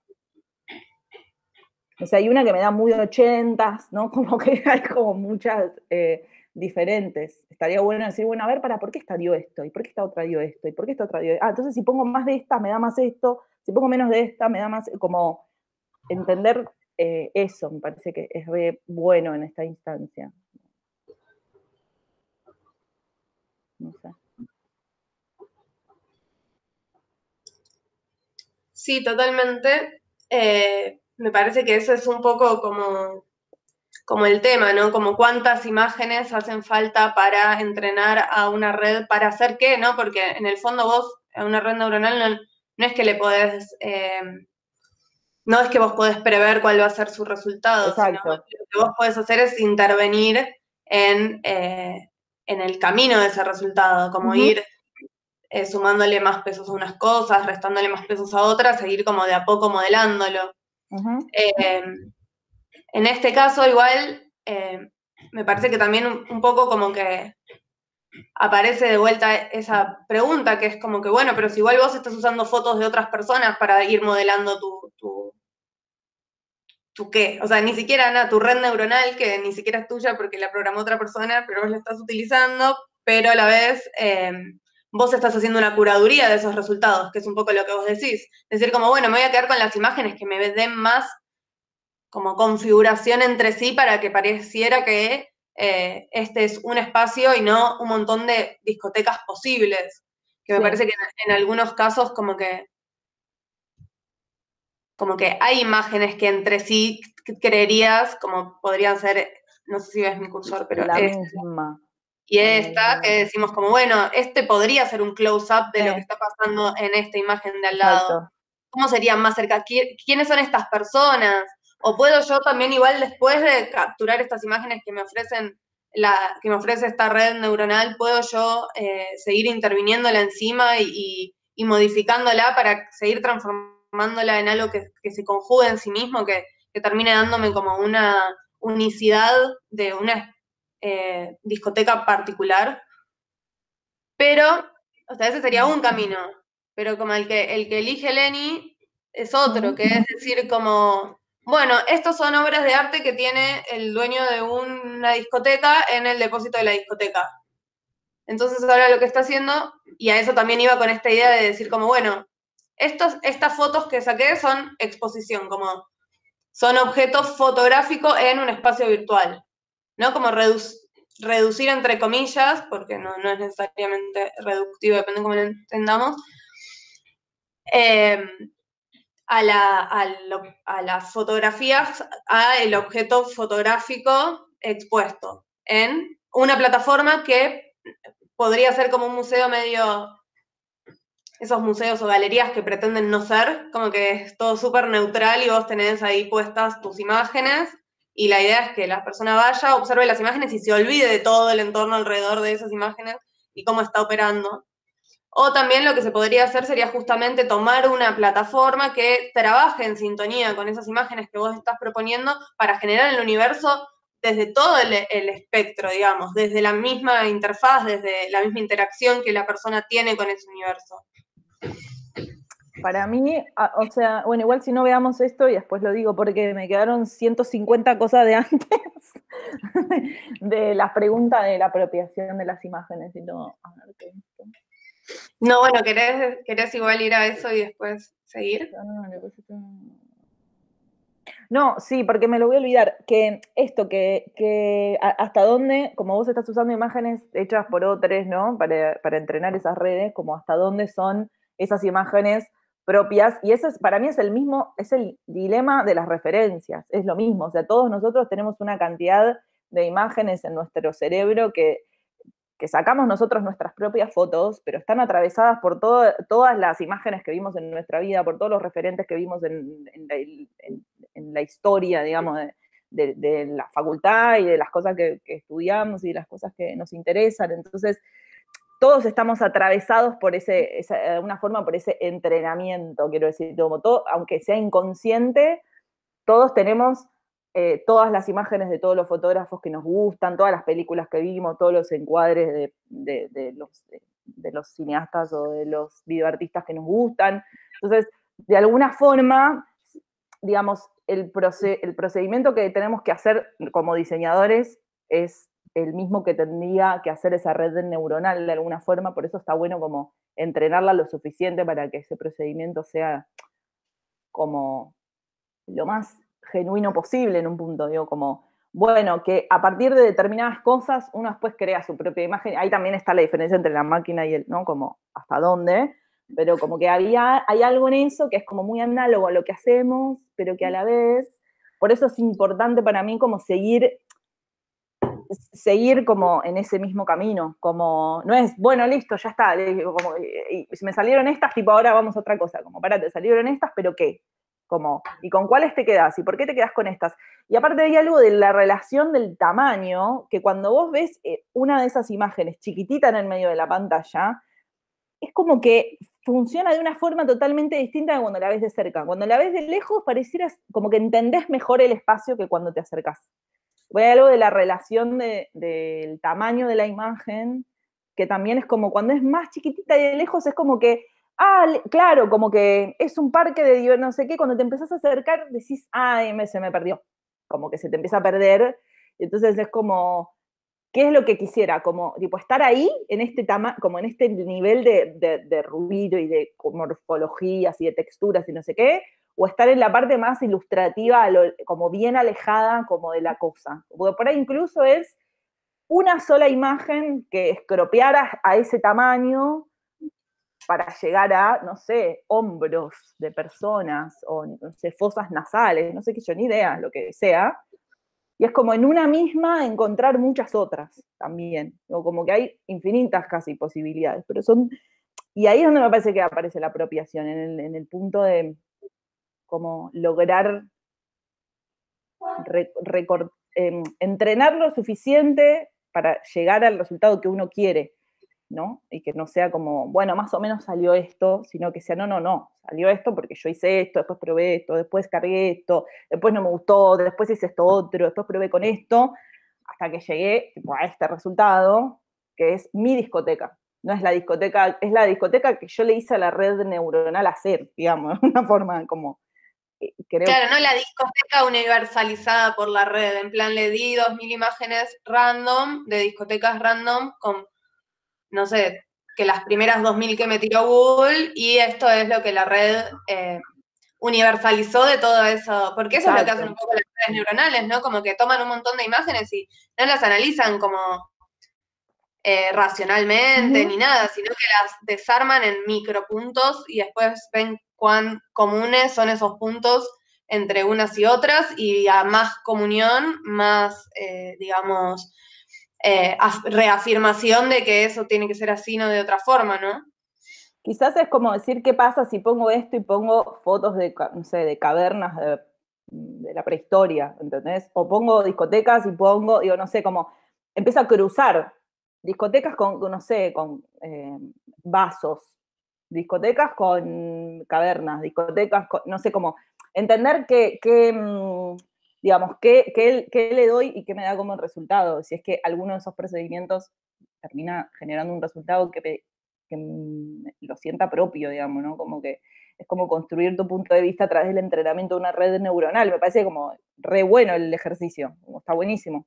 O sea, hay una que me da muy ochentas, ¿no? Como que hay como muchas eh, diferentes. Estaría bueno decir, bueno, a ver, para, ¿por qué esta dio esto? ¿Y por qué esta otra dio esto? ¿Y por qué esta otra dio esto? Ah, entonces si pongo más de esta, me da más esto. Si pongo menos de esta, me da más... Como entender eh, eso, me parece que es re bueno en esta instancia. No sé. Sí, totalmente. Eh, me parece que eso es un poco como, como el tema, ¿no? Como cuántas imágenes hacen falta para entrenar a una red, para hacer qué, ¿no? Porque en el fondo vos, a una red neuronal, no, no es que le podés, eh, no es que vos podés prever cuál va a ser su resultado, Exacto. sino lo que vos podés hacer es intervenir en, eh, en el camino de ese resultado, como uh-huh. ir eh, sumándole más pesos a unas cosas, restándole más pesos a otras, seguir como de a poco modelándolo. Uh-huh. Eh, en este caso, igual, eh, me parece que también un, un poco como que aparece de vuelta esa pregunta, que es como que, bueno, pero si igual vos estás usando fotos de otras personas para ir modelando tu, tu, tu qué, o sea, ni siquiera nada, tu red neuronal, que ni siquiera es tuya porque la programó otra persona, pero vos la estás utilizando, pero a la vez eh, vos estás haciendo una curaduría de esos resultados, que es un poco lo que vos decís. Decir como, bueno, me voy a quedar con las imágenes que me den más como configuración entre sí para que pareciera que eh, este es un espacio y no un montón de discotecas posibles. Que sí. Me parece que en, en algunos casos como que como que hay imágenes que entre sí creerías como podrían ser, no sé si ves mi cursor, pero la esta, misma. Y esta, que decimos como, bueno, este podría ser un close-up de sí. lo que está pasando en esta imagen de al lado. Exacto. ¿Cómo serían más cerca? ¿Quiénes son estas personas? O puedo yo también igual después de capturar estas imágenes que me ofrecen la, que me ofrece esta red neuronal, puedo yo eh, seguir interviniéndola encima y, y, y modificándola para seguir transformándola en algo que, que se conjugue en sí mismo, que, que termine dándome como una unicidad de una eh, discoteca particular. Pero, o sea, ese sería un camino, pero como el que, el que elige Lenny es otro, que es decir como, bueno, estos son obras de arte que tiene el dueño de una discoteca en el depósito de la discoteca. Entonces ahora lo que está haciendo, y a eso también iba con esta idea de decir como, bueno, estos, estas fotos que saqué son exposición, como son objetos fotográficos en un espacio virtual, ¿no? Como reducir reducir entre comillas, porque no, no es necesariamente reductivo, depende de cómo lo entendamos, eh, a, la, a, lo, a las fotografías, a el objeto fotográfico expuesto en una plataforma que podría ser como un museo medio, esos museos o galerías que pretenden no ser, como que es todo súper neutral y vos tenés ahí puestas tus imágenes. Y la idea es que la persona vaya, observe las imágenes y se olvide de todo el entorno alrededor de esas imágenes y cómo está operando. O también lo que se podría hacer sería justamente tomar una plataforma que trabaje en sintonía con esas imágenes que vos estás proponiendo para generar el universo desde todo el, el espectro, digamos, desde la misma interfaz, desde la misma interacción que la persona tiene con ese universo. Para mí, o sea, bueno, igual si no veamos esto, y después lo digo porque me quedaron ciento cincuenta cosas de antes, de la pregunta de la apropiación de las imágenes y todo. A ver, ¿qué es esto? No, bueno, ¿querés, ¿querés igual ir a eso y después seguir? No, sí, porque me lo voy a olvidar, que esto, que, que hasta dónde, como vos estás usando imágenes hechas por otros, ¿no? Para, para entrenar esas redes, como hasta dónde son esas imágenes propias, y eso es, para mí es el mismo, es el dilema de las referencias, es lo mismo, o sea, todos nosotros tenemos una cantidad de imágenes en nuestro cerebro que, que sacamos nosotros nuestras propias fotos, pero están atravesadas por todo, todas las imágenes que vimos en nuestra vida, por todos los referentes que vimos en, en, la, en, en la, historia, digamos, de, de, de, la facultad y de las cosas que, que estudiamos y de las cosas que nos interesan. Entonces, todos estamos atravesados por ese, esa, de alguna forma, por ese entrenamiento, quiero decir, como todo, aunque sea inconsciente, todos tenemos eh, todas las imágenes de todos los fotógrafos que nos gustan, todas las películas que vimos, todos los encuadres de, de, de, los, de, de los cineastas o de los videoartistas que nos gustan. Entonces, de alguna forma, digamos, el, proced el procedimiento que tenemos que hacer como diseñadores es el mismo que tendría que hacer esa red neuronal de alguna forma, por eso está bueno como entrenarla lo suficiente para que ese procedimiento sea como lo más genuino posible en un punto, digo, como, bueno, que a partir de determinadas cosas uno después crea su propia imagen, ahí también está la diferencia entre la máquina y el, ¿no? Como hasta dónde, pero como que había, hay algo en eso que es como muy análogo a lo que hacemos, pero que a la vez, por eso es importante para mí como seguir seguir como en ese mismo camino, como, no es, bueno, listo, ya está, como, y, y me salieron estas, tipo, ahora vamos a otra cosa, como, parate, salieron estas, pero ¿qué? Como, ¿y con cuáles te quedás? ¿Y por qué te quedás con estas? Y aparte hay algo de la relación del tamaño, que cuando vos ves una de esas imágenes chiquitita en el medio de la pantalla, es como que funciona de una forma totalmente distinta de cuando la ves de cerca. Cuando la ves de lejos pareciera como que entendés mejor el espacio que cuando te acercás. Voy a algo de la relación de, del tamaño de la imagen, que también es como cuando es más chiquitita y de lejos es como que, ah, claro, como que es un parque de diversión, no sé qué, cuando te empezás a acercar decís, ah, se me perdió, como que se te empieza a perder, y entonces es como, ¿qué es lo que quisiera? Como, tipo, estar ahí, en este tama como en este nivel de, de, de ruido y de morfologías y de texturas y no sé qué, o estar en la parte más ilustrativa, lo, como bien alejada como de la cosa. Porque por ahí incluso es una sola imagen que escropeara a ese tamaño para llegar a, no sé, hombros de personas, o no sé, fosas nasales, no sé qué yo, ni idea, lo que sea. Y es como en una misma encontrar muchas otras también, o como que hay infinitas casi posibilidades, pero son, y ahí es donde me parece que aparece la apropiación, en el, en el punto de como lograr record, eh, entrenar lo suficiente para llegar al resultado que uno quiere, ¿no? Y que no sea como, bueno, más o menos salió esto, sino que sea, no, no, no, salió esto porque yo hice esto, después probé esto, después cargué esto, después no me gustó, después hice esto otro, después probé con esto, hasta que llegué tipo, a este resultado, que es mi discoteca. No es la discoteca, es la discoteca que yo le hice a la red neuronal hacer, digamos, de una forma como creo. Claro, no la discoteca universalizada por la red, en plan le di dos mil imágenes random, de discotecas random, con, no sé, que las primeras dos mil que me tiró Google, y esto es lo que la red eh, universalizó de todo eso, porque eso Exacto. Es lo que hacen un poco las redes neuronales, ¿no? Como que toman un montón de imágenes y no las analizan como eh, racionalmente Uh-huh. ni nada, sino que las desarman en micropuntos y después ven cuán comunes son esos puntos entre unas y otras, y a más comunión, más, eh, digamos, eh, reafirmación de que eso tiene que ser así, no de otra forma, ¿no? Quizás es como decir qué pasa si pongo esto y pongo fotos de, no sé, de cavernas de, de la prehistoria, ¿entendés? O pongo discotecas y pongo, digo, no sé, como empieza a cruzar discotecas con, no sé, con eh, vasos, discotecas con cavernas, discotecas con, no sé, como entender que, que digamos, qué, qué, qué le doy y qué me da como resultado, si es que alguno de esos procedimientos termina generando un resultado que, que lo sienta propio, digamos, ¿no? Como que es como construir tu punto de vista a través del entrenamiento de una red neuronal. Me parece como re bueno el ejercicio, como está buenísimo.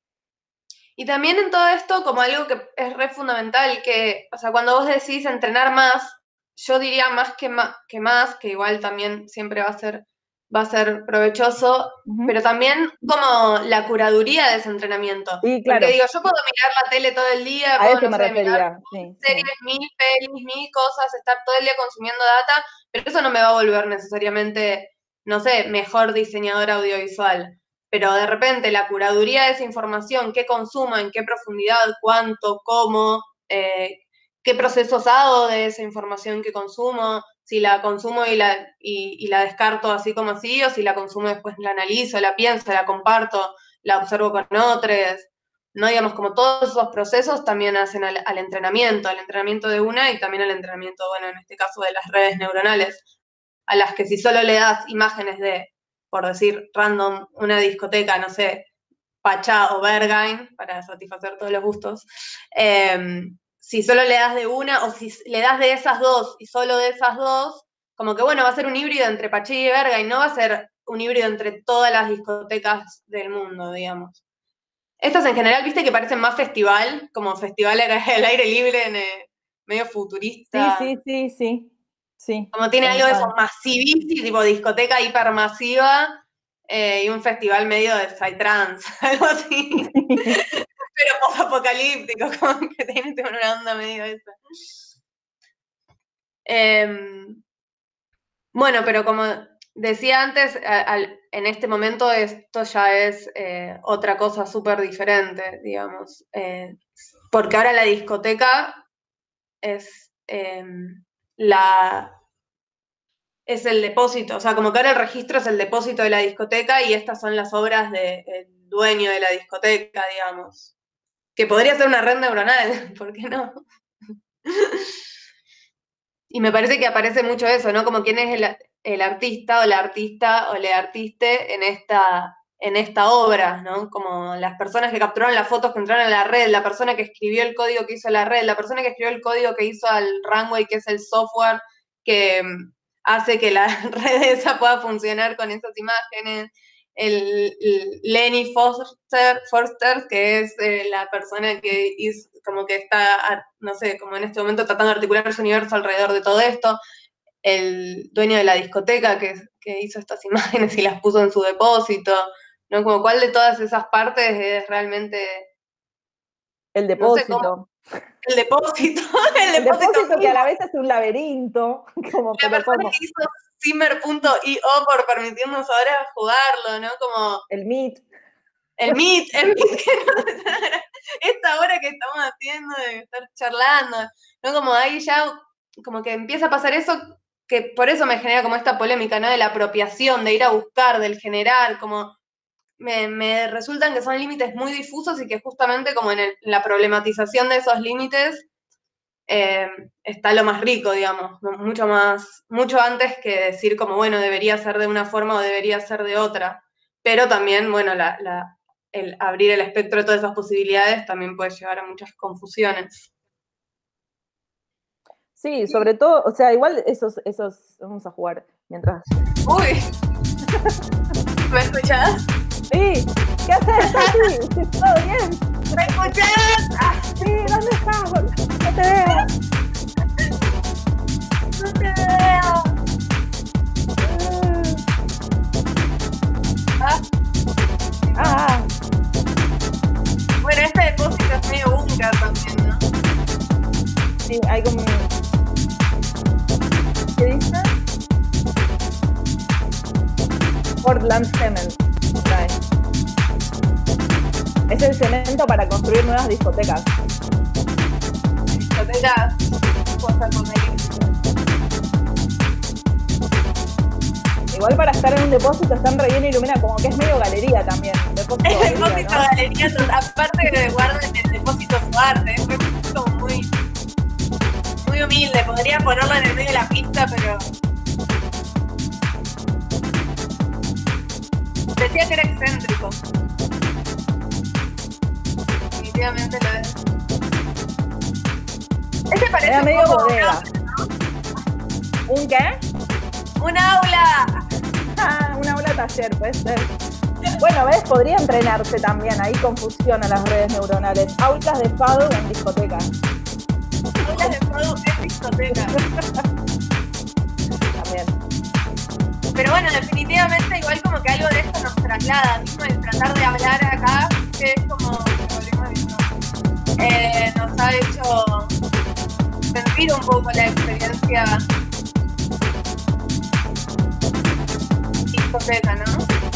Y también en todo esto, como algo que es re fundamental, que, o sea, cuando vos decís entrenar más, yo diría más que más, que, más, que igual también siempre va a ser, va a ser provechoso, uh-huh. Pero también como la curaduría de ese entrenamiento. Sí, claro. Porque digo, yo puedo mirar la tele todo el día, a puedo, eso no me sé, refería. mirar sí, series, sí. mil pelis, mil cosas, estar todo el día consumiendo data, pero eso no me va a volver necesariamente, no sé, mejor diseñador audiovisual. Pero de repente la curaduría de esa información, qué consumo, en qué profundidad, cuánto, cómo, eh, qué procesos hago de esa información que consumo, si la consumo y la, y, y la descarto así como así, o si la consumo y después la analizo, la pienso, la comparto, la observo con otros, ¿no? Digamos, como todos esos procesos también hacen al, al entrenamiento, al entrenamiento de una y también al entrenamiento, bueno, en este caso de las redes neuronales, a las que si solo le das imágenes de, por decir random, una discoteca, no sé, Pachá o Berghain, para satisfacer todos los gustos, eh, si solo le das de una, o si le das de esas dos y solo de esas dos, como que bueno, va a ser un híbrido entre Pachá y Berghain, no va a ser un híbrido entre todas las discotecas del mundo, digamos. Estas en general, viste que parecen más festival, como festival al aire libre, en, eh, medio futurista. Sí, sí, sí, sí. sí como tiene algo de eso masivísimo, tipo discoteca hipermasiva, eh, y un festival medio de psytrance, algo así. Sí. Pero post-apocalíptico, como que tiene una onda medio esa. Eh, bueno, pero como decía antes, a, a, en este momento esto ya es eh, otra cosa súper diferente, digamos. Eh, porque ahora la discoteca es eh, la... es el depósito, o sea, como que ahora el registro es el depósito de la discoteca y estas son las obras del de dueño de la discoteca, digamos. Que podría ser una red neuronal, ¿por qué no? y me parece que aparece mucho eso, ¿no? Como quién es el, el artista o la artista o le artiste en esta, en esta obra, ¿no? Como las personas que capturaron las fotos que entraron a la red, la persona que escribió el código que hizo la red, la persona que escribió el código que hizo al Runway, que es el software que hace que la red esa pueda funcionar con esas imágenes. El, el Lenny Forster, Forster, que es eh, la persona que hizo, como que está, no sé, como en este momento tratando de articular su universo alrededor de todo esto. El dueño de la discoteca que, que hizo estas imágenes y las puso en su depósito, ¿no? Como cuál de todas esas partes es realmente... El depósito. No sé cómo, el depósito. El, el depósito, depósito que a la vez es un laberinto. Como, la persona como... que hizo Simmer punto i o por permitirnos ahora jugarlo, ¿no? Como... El Meet. El Meet, el Meet que no, esta hora que estamos haciendo de estar charlando, ¿no? Como ahí ya, como que empieza a pasar eso, que por eso me genera como esta polémica, ¿no? De la apropiación, de ir a buscar, del generar, como me, me resultan que son límites muy difusos y que justamente como en, el, en la problematización de esos límites eh, está lo más rico, digamos, mucho más, mucho antes que decir como, bueno, debería ser de una forma o debería ser de otra, pero también, bueno, la, la el abrir el espectro de todas esas posibilidades también puede llevar a muchas confusiones. Sí, sobre todo, o sea, igual esos, esos, vamos a jugar mientras... ¡Uy! ¿Me escuchás? Sí, ¿qué haces? Sí, ¿todo bien? ¿Me escuchás? Ah, sí, ¿dónde estás? No te veo. No te veo. Ah. Ah. Bueno, este depósito es medio búnker también, ¿no? Sí, hay como... ¿Qué dice? Portland Cement. Right. Es el cemento para construir nuevas discotecas. Discotecas, cosas con eléctrica. Igual para estar en un depósito están re bien iluminados, como que es medio galería también. Depósito el galería, depósito ¿no? galería, aparte de guardan en el depósito su arte, es como muy, muy humilde. Podría ponerlo en el medio de la pista, pero... Decía que era excéntrico. Definitivamente lo es. Este parece era un medio poco bodega. ¿no? ¿Un qué? ¡Un aula! Ah, un aula taller, puede ser. Bueno, ¿ves? Podría entrenarse también. Ahí confusión a las redes neuronales. Aulas de fado en discotecas. Aulas de fado en discotecas. También. Pero bueno, definitivamente igual como que algo de esto nos traslada, mismo el tratar de hablar acá, que es como, eh, nos ha hecho sentir un poco la experiencia discoteca, ¿no?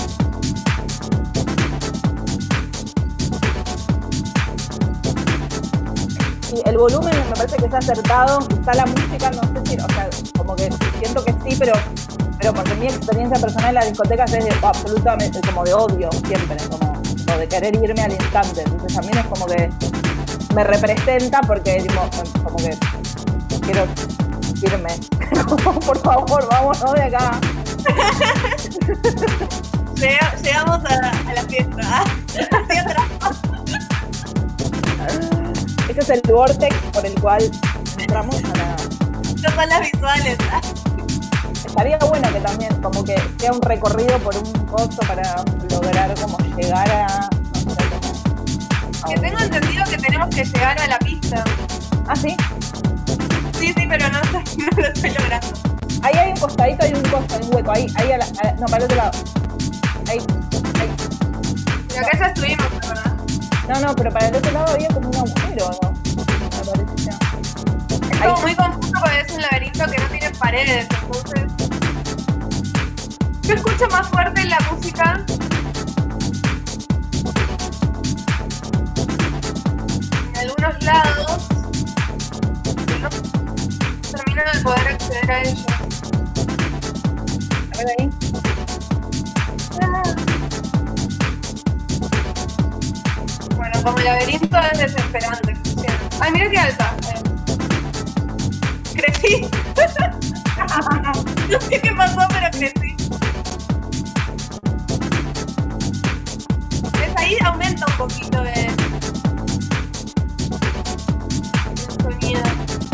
Sí, el volumen me parece que está acertado, está la música, no sé si, o sea, como que siento que sí, pero, pero porque mi experiencia personal en las discotecas es de, oh, absolutamente como de odio siempre, como, como de querer irme al instante, entonces también es como que me representa porque digo, como que quiero irme, por favor, vámonos de acá. Llegamos a, a la fiesta, hacia atrás. Ese es el vortex por el cual entramos a la... No son las visuales. Estaría bueno que también como que sea un recorrido por un costo para lograr como llegar a... No sé, como, a que un... tengo entendido que tenemos que llegar a la pista. ¿Ah, sí? Sí, sí, pero no, no lo estoy logrando. Ahí hay un costadito, hay un costo, hay un hueco, ahí, ahí a la, a la, no, para el otro lado. Ahí, ahí. Pero acá ya estuvimos, la verdad. No, no, pero para el otro lado había como un agujero, ¿no? Me parece ya. Es como muy confuso porque es un laberinto que no tiene paredes, entonces... Yo escucho más fuerte la música en algunos lados que no termino de poder acceder a ellos. A ver ahí. Ah. Bueno, como el laberinto es desesperante. Ay, mira qué alta. Eh. Crecí. No sé qué pasó, pero crecí. ¿Ves? Ahí aumenta un poquito de el sonido.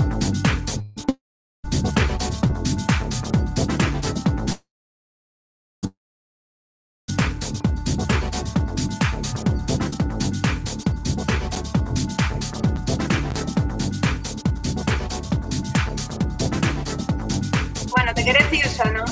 Bueno, te querés ir ya, ¿no?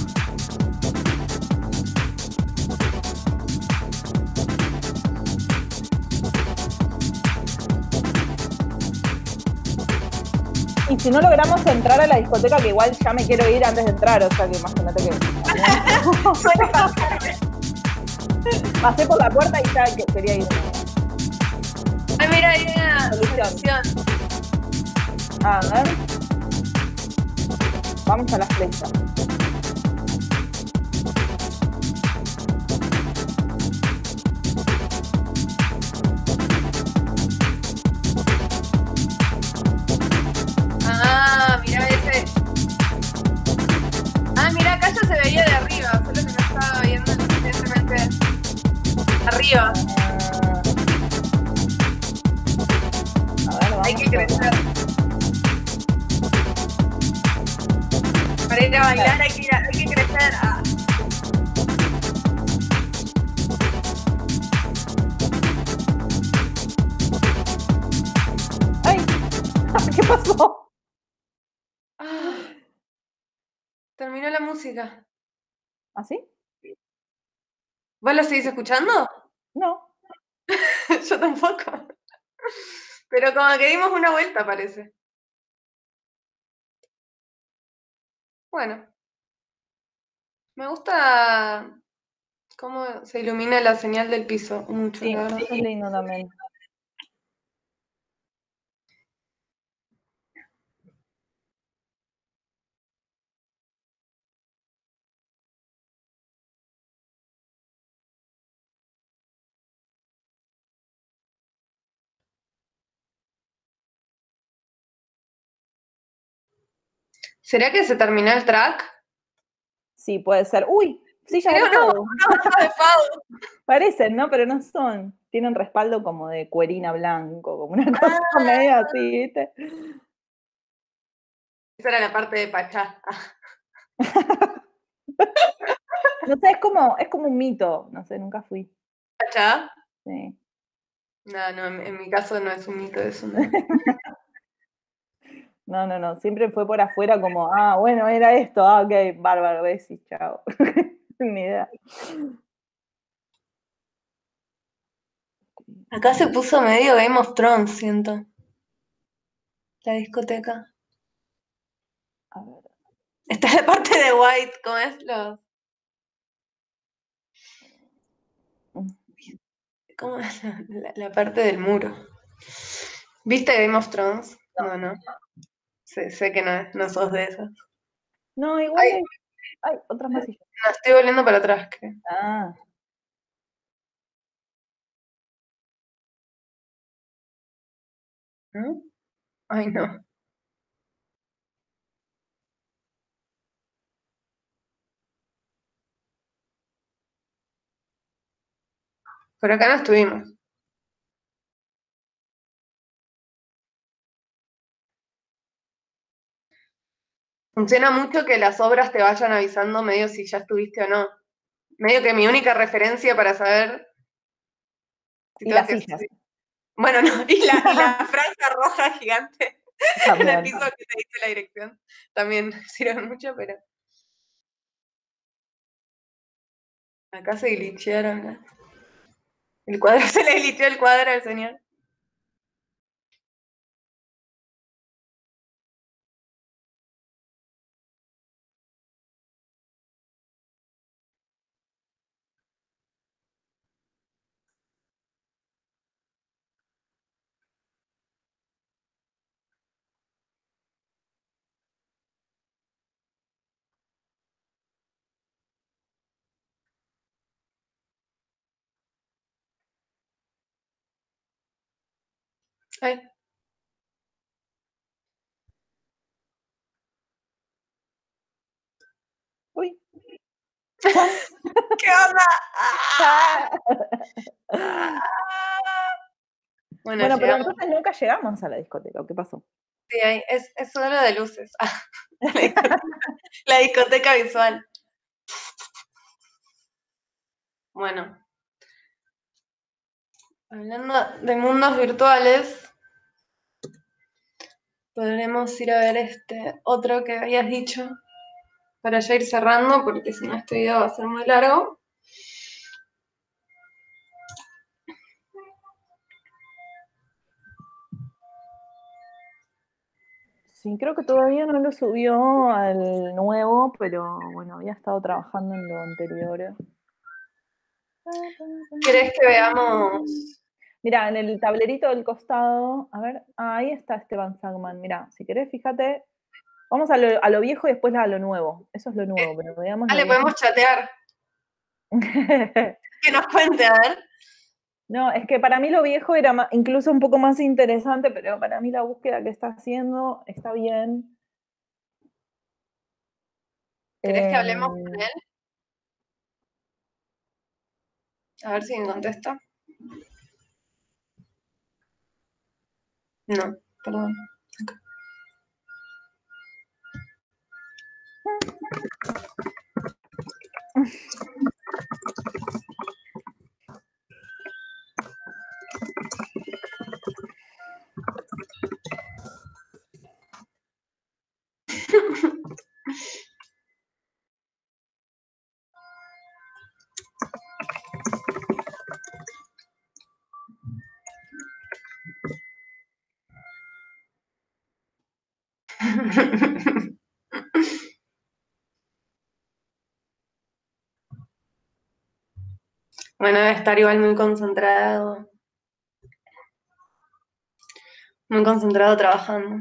Y si no logramos entrar a la discoteca, que igual ya me quiero ir antes de entrar, o sea que imagínate que. Suele pasar. Pasé por la puerta y ya que quería irme. Ay, mira, hay una Solución. solución. A ver. Vamos a las flechas. Ah, mira ese. Ah, mira, acá ya se veía de arriba, solo que no estaba viendo lo suficientemente arriba. A ver, vamos. Hay que crecer. Para ir a bailar hay que, ir a- hay que crecer. Ah. ¡Ay! ¿Qué pasó? Ah. Terminó la música. ¿Así? ¿Vos la seguís escuchando? No. Yo tampoco. Pero como que dimos una vuelta, parece. Bueno. Me gusta cómo se ilumina la señal del piso. Mucho, Sí, la verdad. es lindo también. ¿Será que se terminó el track? Sí, puede ser. ¡Uy! Sillas de Creo no, Fado. no, de Fado. Parecen, ¿no? Pero no son. Tienen respaldo como de cuerina blanco, como una cosa Ah, media así, ¿viste? esa era la parte de Pachá. No sé, es como, es como un mito. No sé, nunca fui. ¿Pachá? Sí. No, no, en, en mi caso no es un mito, es una. No, no, no. Siempre fue por afuera como, ah, bueno, era esto. Ah, ok, bárbaro, besis, chao. Ni idea. Acá se puso medio Game of Thrones, siento. La discoteca. A ver. Está la parte de White, ¿cómo es? Los, ¿cómo es la, la- la parte del muro? ¿Viste Game of Thrones? No, no. Sé, sé que no, no sos de esas. No, igual Ay, hay, hay otras más sillas. no, estoy volviendo para atrás, creo. Ah, ¿No? Ay, no. Por acá no estuvimos. Funciona mucho que las obras te vayan avisando medio si ya estuviste o no. Medio que mi única referencia para saber si y tengo las que sillas subir. Bueno, no, y la, y la franja roja gigante en el también. piso que te dice la dirección también sirve mucho, pero acá se glitchearon. ¿No? El cuadro, se le glitcheó el cuadro al señor. Ay. ¿Qué onda? ¡Ah! ¡Ah! Bueno, Bueno, pero llegamos. entonces nunca llegamos a la discoteca. ¿Qué pasó? Sí, hay- es, es solo de luces. La discoteca, la discoteca visual. Bueno, hablando de mundos virtuales, podremos ir a ver este otro que habías dicho para ya ir cerrando, porque si no este video va a ser muy largo. Sí, creo que todavía no lo subió al nuevo, pero bueno, había estado trabajando en lo anterior. ¿Querés que veamos? Mira, en el tablerito del costado, a ver, ah, ahí está Esteban Sagman. Mira, si querés, fíjate, vamos a lo, a lo viejo y después a lo nuevo. Eso es lo nuevo, pero veamos Ah, lo le viejo. podemos chatear. Que nos cuente, a ver. No, es que para mí lo viejo era ma- incluso un poco más interesante, pero para mí la búsqueda que está haciendo está bien. ¿Querés que Eh, hablemos con él? A ver si me contesta. No, perdón. Bueno, debe estar igual muy concentrado. Muy concentrado trabajando.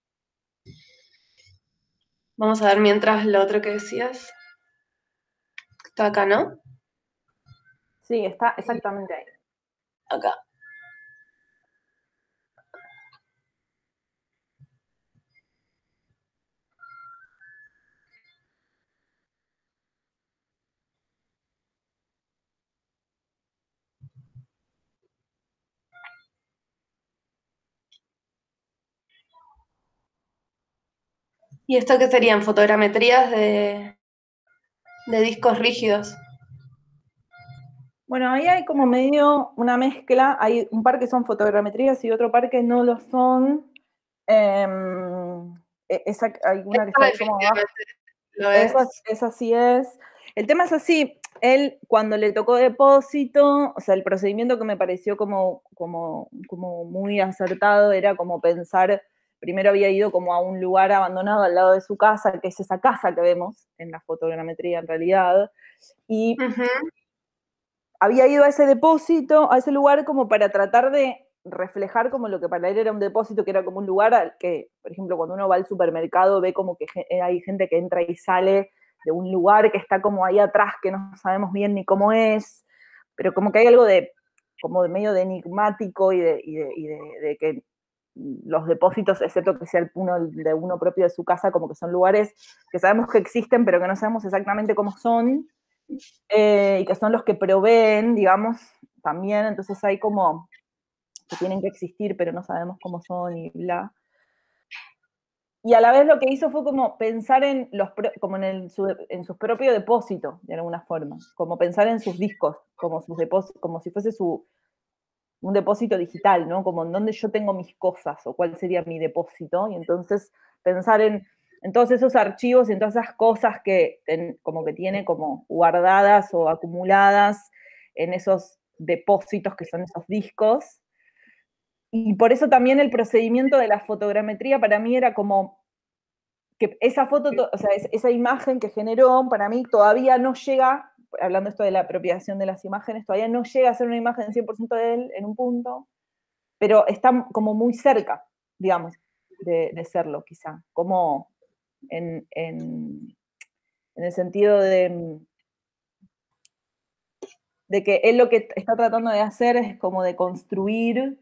Vamos a ver mientras lo otro que decías. Está acá, ¿no? sí, está exactamente ahí. Acá. ¿Y esto qué serían? Fotogrametrías de, de discos rígidos. Bueno, ahí hay como medio una mezcla. Hay un par que son fotogrametrías y otro par que no lo son. Eh, esa, hay una que Esto está ahí como abajo. definitivamente lo Esa, es. esa sí es. El tema es así, él cuando le tocó depósito, o sea, el procedimiento que me pareció como, como, como muy acertado era como pensar, primero había ido como a un lugar abandonado al lado de su casa, que es esa casa que vemos en la fotogrametría en realidad, y Uh-huh. había ido a ese depósito, a ese lugar como para tratar de reflejar como lo que para él era un depósito, que era como un lugar al que, por ejemplo, cuando uno va al supermercado ve como que hay gente que entra y sale de un lugar que está como ahí atrás, que no sabemos bien ni cómo es, pero como que hay algo de, como de medio de enigmático y de, y de, y de, de que los depósitos, excepto que sea uno de uno propio de su casa, como que son lugares que sabemos que existen, pero que no sabemos exactamente cómo son, eh, y que son los que proveen, digamos, también, entonces hay como que tienen que existir, pero no sabemos cómo son y bla. Y a la vez lo que hizo fue como pensar en los como en, el, su, en sus propios depósitos, de alguna forma, como pensar en sus discos, como sus depósitos, como si fuese su un depósito digital, ¿no? Como en dónde yo tengo mis cosas o cuál sería mi depósito, y entonces pensar en, en todos esos archivos y en todas esas cosas que ten, como que tiene como guardadas o acumuladas en esos depósitos que son esos discos. Y por eso también el procedimiento de la fotogrametría para mí era como que esa foto, o sea, esa imagen que generó, para mí todavía no llega, hablando esto de la apropiación de las imágenes, todavía no llega a ser una imagen cien por ciento de él en un punto, pero está como muy cerca, digamos, de, de serlo, quizá, como en, en, en el sentido de, de que él lo que está tratando de hacer es como de construir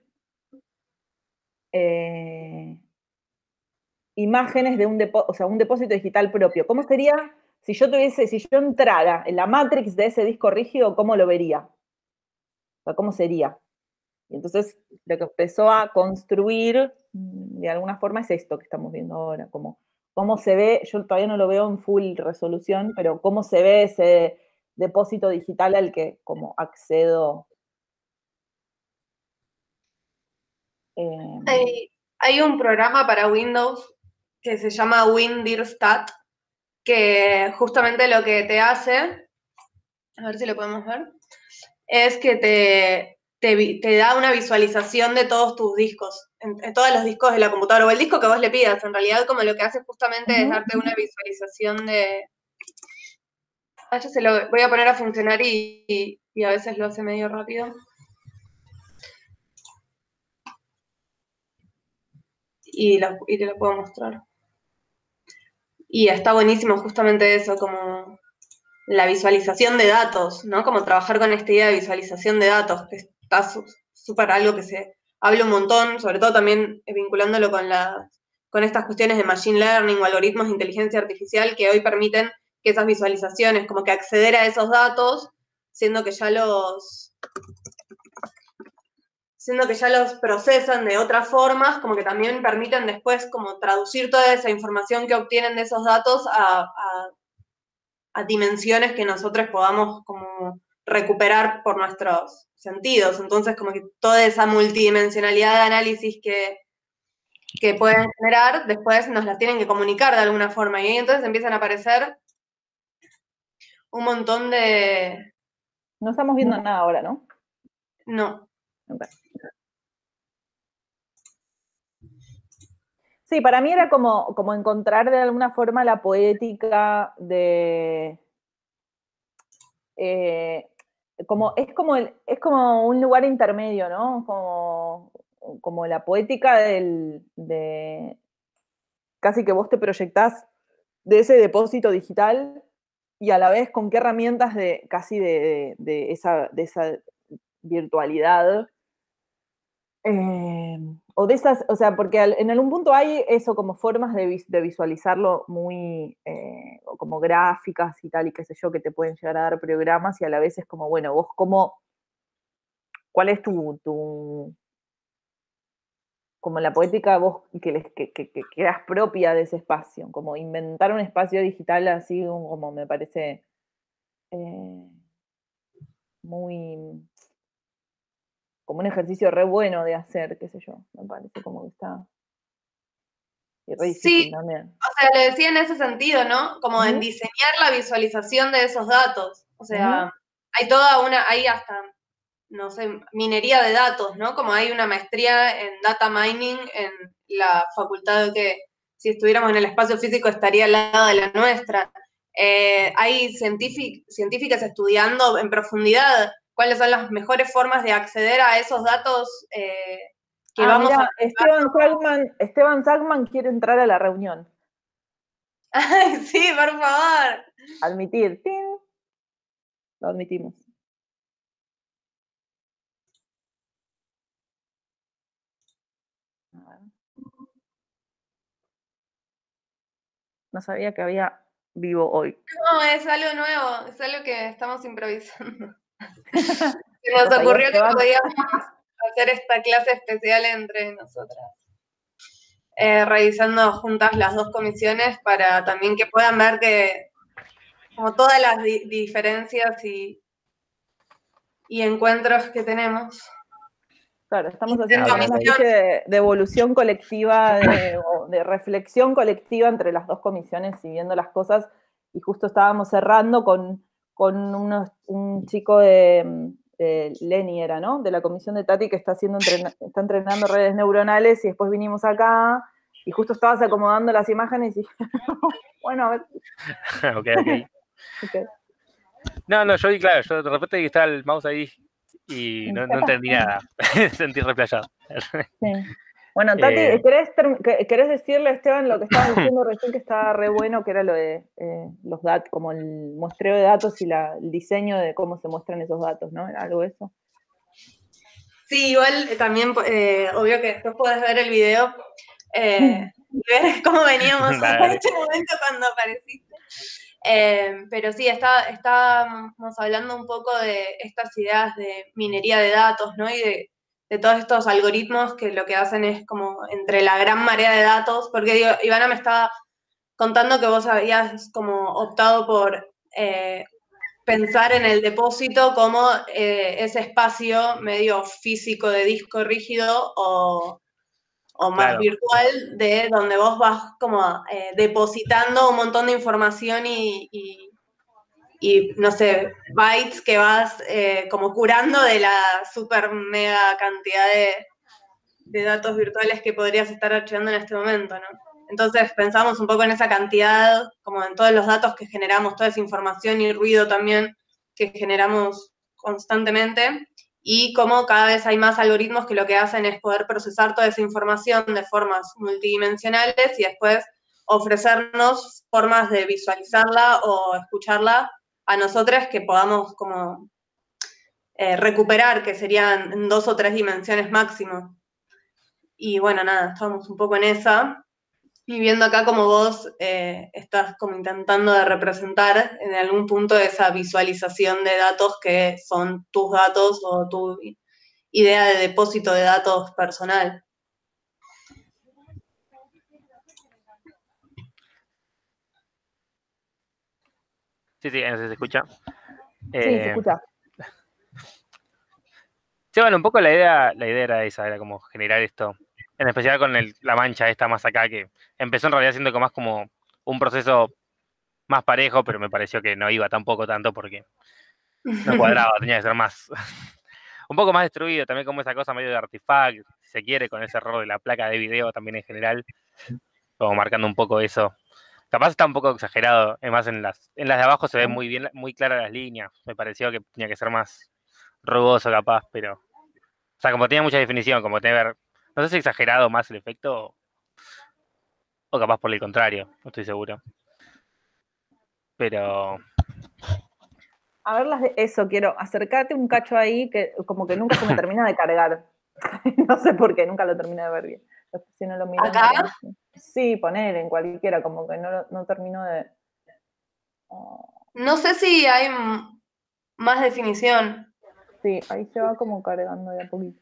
eh, imágenes de un depósito, o sea, un depósito digital propio. ¿Cómo sería si yo tuviese, si yo entrara en la matrix de ese disco rígido, ¿cómo lo vería? O sea, ¿cómo sería? Y entonces lo que empezó a construir, de alguna forma, es esto que estamos viendo ahora, como cómo se ve, yo todavía no lo veo en full resolución, pero cómo se ve ese depósito digital al que como accedo. Eh, Hay, hay un programa para Windows que se llama WinDirStat, que justamente lo que te hace, a ver si lo podemos ver, es que te, te, te da una visualización de todos tus discos, en, en todos los discos de la computadora, o el disco que vos le pidas. En realidad, como lo que hace justamente uh-huh. es darte una visualización de... Ah, yo se lo voy a poner a funcionar y, y, y a veces lo hace medio rápido. Y, la, y te lo puedo mostrar. Y está buenísimo justamente eso, como la visualización de datos, ¿no? Como trabajar con esta idea de visualización de datos, que está súper algo que se habla un montón, sobre todo también vinculándolo con, la, con estas cuestiones de machine learning o algoritmos de inteligencia artificial que hoy permiten que esas visualizaciones, como que acceder a esos datos, siendo que ya los... siendo que ya los procesan de otras formas, como que también permiten después como traducir toda esa información que obtienen de esos datos a, a, a dimensiones que nosotros podamos como recuperar por nuestros sentidos. Entonces, como que toda esa multidimensionalidad de análisis que, que pueden generar, después nos las tienen que comunicar de alguna forma. Y ahí entonces empiezan a aparecer un montón de... No estamos viendo nada ahora, ¿no? No. Okay. Sí, para mí era como, como encontrar de alguna forma la poética de... Eh, como, es, como el, es como un lugar intermedio, ¿no? Como, como la poética del, de... Casi que vos te proyectás de ese depósito digital y a la vez con qué herramientas de casi de, de, de, esa, de esa virtualidad. Eh, o de esas, o sea, porque en algún punto hay eso como formas de, de visualizarlo muy, eh, como gráficas y tal, y qué sé yo, que te pueden llegar a dar programas y a la vez es como, bueno, vos cómo, ¿cuál es tu, tu como la poética vos que, les, que, que, que eras propia de ese espacio, como inventar un espacio digital así como me parece eh, muy... como un ejercicio re bueno de hacer, qué sé yo, me parece como que está y re difícil sí, también. O sea, lo decía en ese sentido, ¿no? Como uh-huh. en diseñar la visualización de esos datos. O sea, uh-huh. hay toda una, hay hasta, no sé, minería de datos, ¿no? Como hay una maestría en data mining en la facultad que, si estuviéramos en el espacio físico, estaría al lado de la nuestra. Eh, hay científic, científicas estudiando en profundidad cuáles son las mejores formas de acceder a esos datos eh, que ah, vamos mirá, a... Esteban Sagman, Esteban Sagman quiere entrar a la reunión. Ay, sí, por favor. Admitir. ¡Tin! Lo admitimos. A ver. No sabía que había vivo hoy. No, es algo nuevo, es algo que estamos improvisando. Se nos ocurrió que podíamos hacer esta clase especial entre nosotras. Eh, revisando juntas las dos comisiones para también que puedan ver que como todas las di diferencias y, y encuentros que tenemos. Claro, estamos haciendo como una especie de, de evolución colectiva, de, de reflexión colectiva entre las dos comisiones y viendo las cosas, y justo estábamos cerrando con, con unos, un chico de, de Lenny era, ¿no? De la comisión de Tati que está, haciendo entren está entrenando redes neuronales, y después vinimos acá, y justo estabas acomodando las imágenes y bueno, a ver. ok, ok. Okay. No, no, yo vi, claro, yo de repente estaba el mouse ahí y no, no entendí nada. Sentí replayado. Sí. Bueno, Tati, eh, ¿querés, ¿querés decirle a Esteban lo que estabas diciendo recién, que estaba re bueno, que era lo de eh, los datos, como el muestreo de datos y la, el diseño de cómo se muestran esos datos, ¿no? ¿Era algo de eso? Sí, igual también, eh, obvio que después podés ver el video eh, y ver cómo veníamos en este momento cuando apareciste. Eh, pero sí, está, estábamos hablando un poco de estas ideas de minería de datos, ¿no? Y de, de todos estos algoritmos que lo que hacen es como entre la gran marea de datos, porque digo, Ivana me estaba contando que vos habías como optado por eh, pensar en el depósito como eh, ese espacio medio físico de disco rígido o, o más Claro. virtual, de donde vos vas como eh, depositando un montón de información y, y, y, no sé, bytes que vas eh, como curando de la super mega cantidad de, de datos virtuales que podrías estar archivando en este momento, ¿no? Entonces pensamos un poco en esa cantidad, como en todos los datos que generamos, toda esa información y ruido también que generamos constantemente, y cómo cada vez hay más algoritmos que lo que hacen es poder procesar toda esa información de formas multidimensionales y después ofrecernos formas de visualizarla o escucharla a nosotros que podamos como eh, recuperar, que serían en dos o tres dimensiones máximo. Y bueno, nada, estamos un poco en esa. Y viendo acá como vos eh, estás como intentando de representar en algún punto esa visualización de datos que son tus datos o tu idea de depósito de datos personal. Sí, sí, no sé si se escucha. Sí, Eh, se escucha. Sí, bueno, un poco la idea, la idea era esa, era como generar esto, en especial con el, la mancha esta más acá, que empezó en realidad siendo como más como un proceso más parejo, pero me pareció que no iba tampoco tanto porque no cuadraba, tenía que ser más, un poco más destruido, también como esa cosa medio de artifact, si se quiere, con ese error de la placa de video también en general, como marcando un poco eso. Capaz está un poco exagerado, además en las, en las de abajo se ven muy bien, muy claras las líneas, me pareció que tenía que ser más rugoso capaz, pero... O sea, como tenía mucha definición, como tener... No sé si exagerado más el efecto o capaz por el contrario, no estoy seguro. Pero... A ver, las de eso, quiero acercarte un cacho ahí que como que nunca se me termina de cargar. No sé por qué, nunca lo terminé de ver bien. Si no lo miro en ¿Acá? la... Sí, poner en cualquiera, como que no, no termino de... Oh, No sé si hay más definición. sí, ahí se va como cargando de a poquito.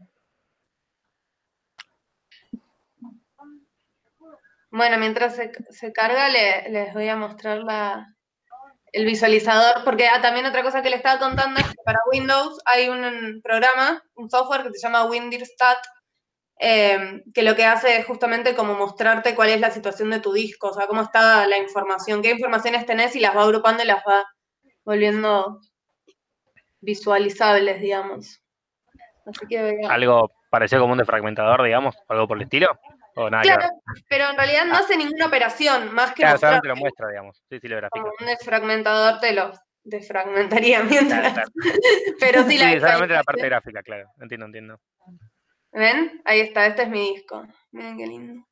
Bueno, mientras se, se carga le, les voy a mostrar la, el visualizador, porque ah, también otra cosa que le estaba contando es que para Windows hay un programa, un software que se llama WinDirStat, eh, que lo que hace es justamente como mostrarte cuál es la situación de tu disco, o sea, cómo está la información, qué informaciones tenés y las va agrupando y las va volviendo visualizables, digamos. Así que voy a... Algo parecido como un defragmentador, digamos, algo por el estilo, o nada que ver. Claro, pero en realidad no Ah, hace ninguna operación, más que claro, mostrar. solamente lo muestra, digamos. Sí, sí, lo Como grafica. un desfragmentador te lo desfragmentaría Claro, mientras. claro. Pero sí, la Sí, solamente la parte visualización. gráfica, claro. Entiendo, entiendo. ¿Ven? Ahí está, este es mi disco. Miren qué lindo.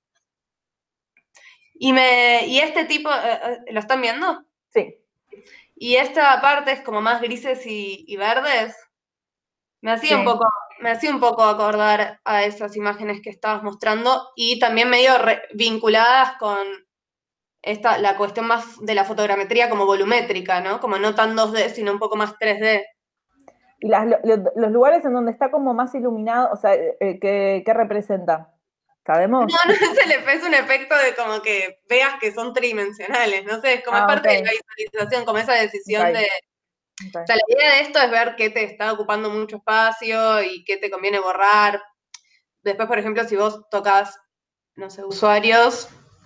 Y, me, y este tipo, eh, eh, ¿lo están viendo? Sí. Y esta parte es como más grises y, y verdes. Me hacía, Sí. un poco, me hacía un poco acordar a esas imágenes que estabas mostrando y también medio re- vinculadas con esta, la cuestión más de la fotogrametría como volumétrica, ¿no? Como no tan dos D, sino un poco más tres D. Y las, lo, los lugares en donde está como más iluminado, o sea, eh, ¿qué, qué representa? ¿Sabemos? No, no es, el, es un efecto de como que veas que son tridimensionales, no sé, es como es Ah, parte ok. de la visualización, como esa decisión Okay. de... Okay. O sea, la idea de esto es ver qué te está ocupando mucho espacio y qué te conviene borrar. Después, por ejemplo, si vos tocas, no sé, usuarios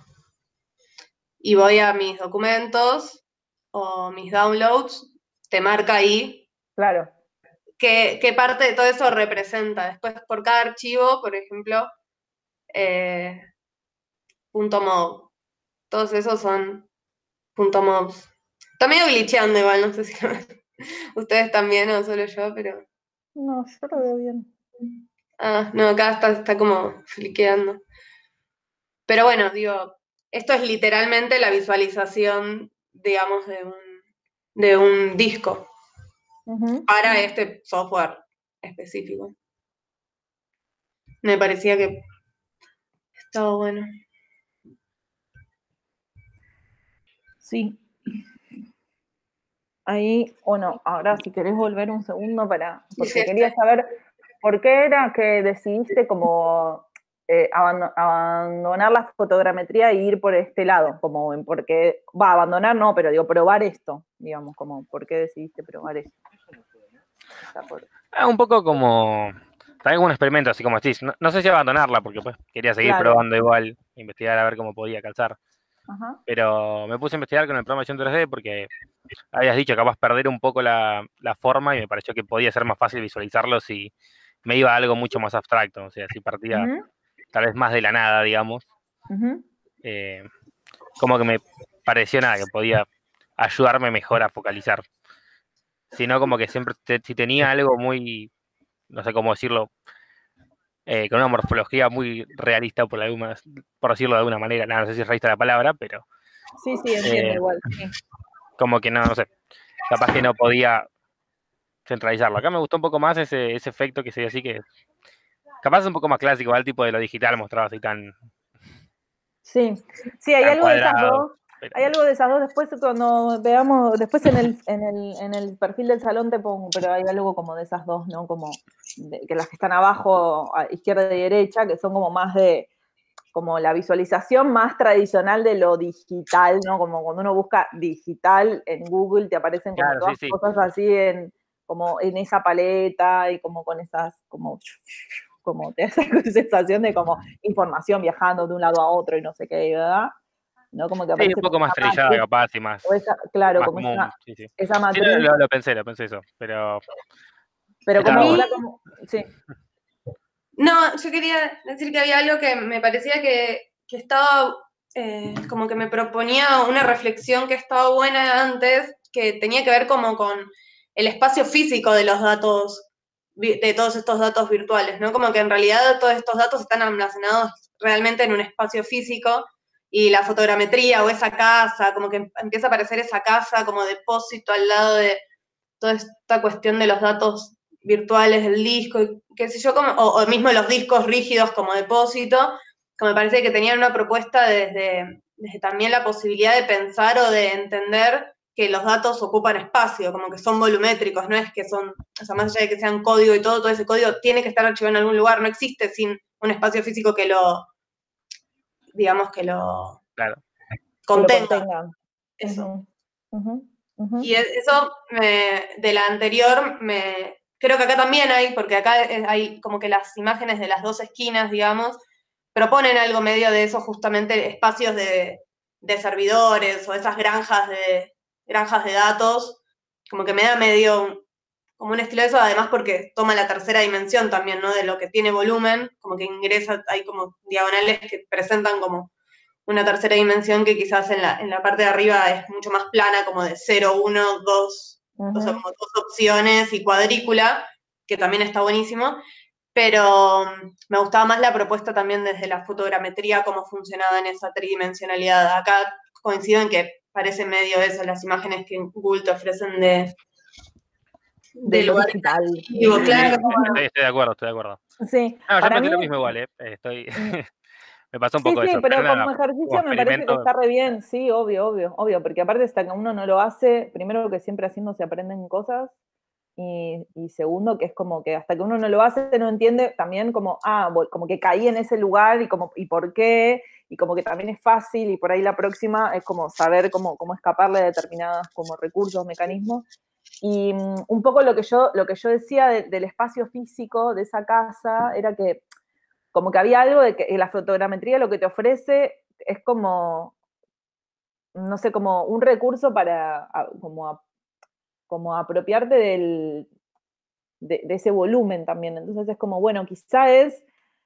y voy a mis documentos o mis downloads, te marca ahí Claro. qué, qué parte de todo eso representa. Después, por cada archivo, por ejemplo, eh, punto .mov. Todos esos son punto .movs. Está medio glitcheando igual, no sé si ustedes también o solo yo, pero... No, yo lo veo bien. Ah, no, acá está, está como fliqueando. Pero bueno, digo, esto es literalmente la visualización, digamos, de un, de un disco Uh-huh. para este software específico. Me parecía que estaba bueno. Sí. ahí, o no, ahora si querés volver un segundo para, porque Sí, sí, quería estoy. saber por qué era que decidiste como eh, abando- abandonar la fotogrametría e ir por este lado, como en por qué, va, abandonar no, pero digo, probar esto, digamos, como por qué decidiste probar esto. Ah, un poco como, también como un experimento, así como decís, no, no sé si abandonarla, porque pues quería seguir Claro. probando igual, investigar a ver cómo podía calzar. Ajá. Pero me puse a investigar con el programación tres D porque habías dicho capaz perder un poco la, la forma y me pareció que podía ser más fácil visualizarlo si me iba a algo mucho más abstracto, o sea, si partía Ujú, tal vez más de la nada, digamos, ujú. eh, como que me pareció nada, que podía ayudarme mejor a focalizar. Sino como que siempre, te- si tenía algo muy, no sé cómo decirlo, eh, con una morfología muy realista, por, alguna, por decirlo de alguna manera, nada, no sé si es realista la palabra, pero Sí, sí, entiendo eh, igual, sí. como que no, no sé, capaz que no podía centralizarlo. Acá me gustó un poco más ese, ese efecto que se dio así que capaz es un poco más clásico, al tipo de lo digital mostrado así tan, Sí, sí, hay tan algo de esas cuadrado. dos, Pero, hay algo de esas dos, después cuando veamos, después en el, en el, en el perfil del salón te pongo, pero hay algo como de esas dos, ¿no? Como de- que las que están abajo, a izquierda y derecha, que son como más de, como la visualización más tradicional de lo digital, ¿no? Como cuando uno busca digital en Google te aparecen como claro, sí, todas sí. cosas así en, como en esa paleta y como con esas, como, como te hace esa sensación de como información viajando de un lado a otro y no sé qué, ¿verdad? ¿No? Como que Sí, un aparece como poco más esa trillada matriz, capaz y más, o esa, claro, más como común, esa, sí, sí. esa Sí, lo, matriz, lo- lo pensé, lo pensé eso, pero pero estaba como bueno. era como, sí. No, yo quería decir que había algo que me parecía que, que estaba, eh, como que me proponía una reflexión que estaba buena antes, que tenía que ver como con el espacio físico de los datos, vi- de todos estos datos virtuales, ¿no? Como que en realidad todos estos datos están almacenados realmente en un espacio físico y la fotogrametría o esa casa, como que empieza a aparecer esa casa como depósito al lado de toda esta cuestión de los datos virtuales del disco, y qué sé yo, como, o, o mismo los discos rígidos como depósito, que me parece que tenían una propuesta desde, desde también la posibilidad de pensar o de entender que los datos ocupan espacio, como que son volumétricos, no es que son, o sea, más allá de que sean código y todo, todo ese código tiene que estar archivado en algún lugar, no existe sin un espacio físico que lo, digamos, que lo Claro. Que lo contenga. contengan. Eso. Uh -huh, uh -huh. Y eso me, de la anterior, me, creo que acá también hay, porque acá hay como que las imágenes de las dos esquinas, digamos, proponen algo medio de eso, justamente espacios de, de servidores o esas granjas de, granjas de datos, como que me da medio como un estilo de eso, además porque toma la tercera dimensión también, ¿no? De lo que tiene volumen, como que ingresa, hay como diagonales que presentan como una tercera dimensión que quizás en la, en la parte de arriba es mucho más plana, como de cero, uno, dos, uh-huh. O sea, como dos opciones y cuadrícula, que también está buenísimo, pero me gustaba más la propuesta también desde la fotogrametría, cómo funcionaba en esa tridimensionalidad. Acá coincido en que parece medio eso, las imágenes que Google te ofrecen de, de, de lo digital. Archivo, claro. Sí, estoy de acuerdo, estoy de acuerdo. Sí, no, yo para pensé mí, lo mismo igual, ¿eh? Estoy... me pasó un sí, poco sí, eso. pero, pero como nada, ejercicio como me parece que experimento... está re bien, sí, obvio, obvio, obvio, porque aparte hasta que uno no lo hace, primero que siempre haciendo se aprenden cosas, y, y segundo que es como que hasta que uno no lo hace no entiende también como, ah, como que caí en ese lugar y, como, y por qué, y como que también es fácil, y por ahí la próxima es como saber cómo, cómo escaparle de determinados como recursos, mecanismos. Y um, un poco lo que yo, lo que yo decía de, del espacio físico de esa casa era que como que había algo de que la fotogrametría lo que te ofrece es como, no sé, como un recurso para como, como apropiarte del, de, de ese volumen también. Entonces es como, bueno, quizá es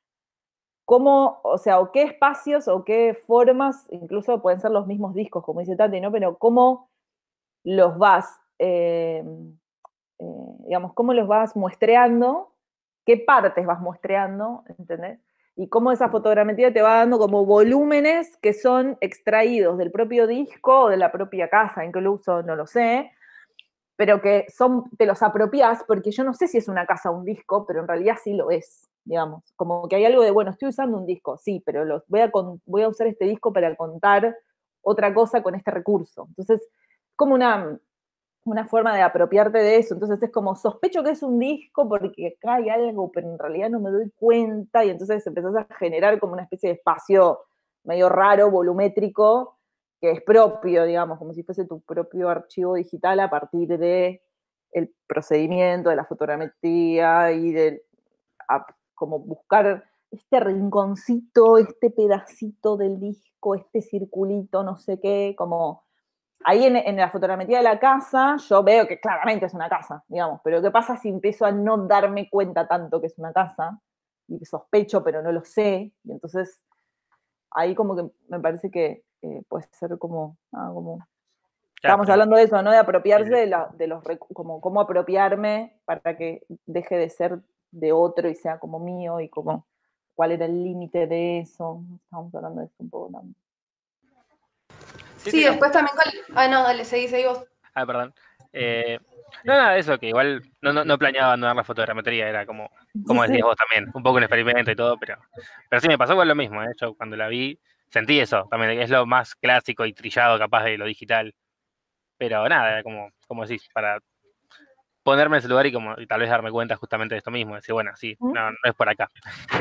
cómo, o sea, o qué espacios o qué formas, incluso pueden ser los mismos discos, como dice Tati, ¿no? Pero cómo los vas, eh, eh, digamos, cómo los vas muestreando, qué partes vas muestreando, ¿entendés? Y cómo esa fotogrametría te va dando como volúmenes que son extraídos del propio disco o de la propia casa, incluso, no lo sé, pero que son, te los apropias, porque yo no sé si es una casa o un disco, pero en realidad sí lo es, digamos. Como que hay algo de, bueno, estoy usando un disco, sí, pero los, voy, a, voy a usar este disco para contar otra cosa con este recurso. Entonces, como una, una forma de apropiarte de eso. Entonces es como, sospecho que es un disco porque acá hay algo, pero en realidad no me doy cuenta, y entonces empezás a generar como una especie de espacio medio raro, volumétrico, que es propio, digamos, como si fuese tu propio archivo digital a partir de el procedimiento de la fotogrametría y de a, como buscar este rinconcito, este pedacito del disco, este circulito, no sé qué, como ahí en, en la fotogrametría de la casa yo veo que claramente es una casa, digamos, pero ¿qué pasa si empiezo a no darme cuenta tanto que es una casa? Y sospecho, pero no lo sé, y entonces ahí como que me parece que eh, puede ser como, ah, como estábamos Claro, hablando de eso, ¿no? De apropiarse de, la, de los, como cómo apropiarme para que deje de ser de otro y sea como mío, y como cuál era el límite de eso. Estamos hablando de eso un poco también. Sí, sí, después también con... Ah, no, dale, seguí, seguí vos. Ah, perdón. Eh, no, nada, eso, que igual no, no, no planeaba abandonar la fotogrametría, era como, como decías vos también, un poco un experimento y todo, pero, pero sí, me pasó igual lo mismo, ¿eh? Yo cuando la vi sentí eso, también, que es lo más clásico y trillado capaz de lo digital, pero nada, era como, como decís, para ponerme en ese lugar y, como, y tal vez darme cuenta justamente de esto mismo, decir, bueno, sí, no, no es por acá.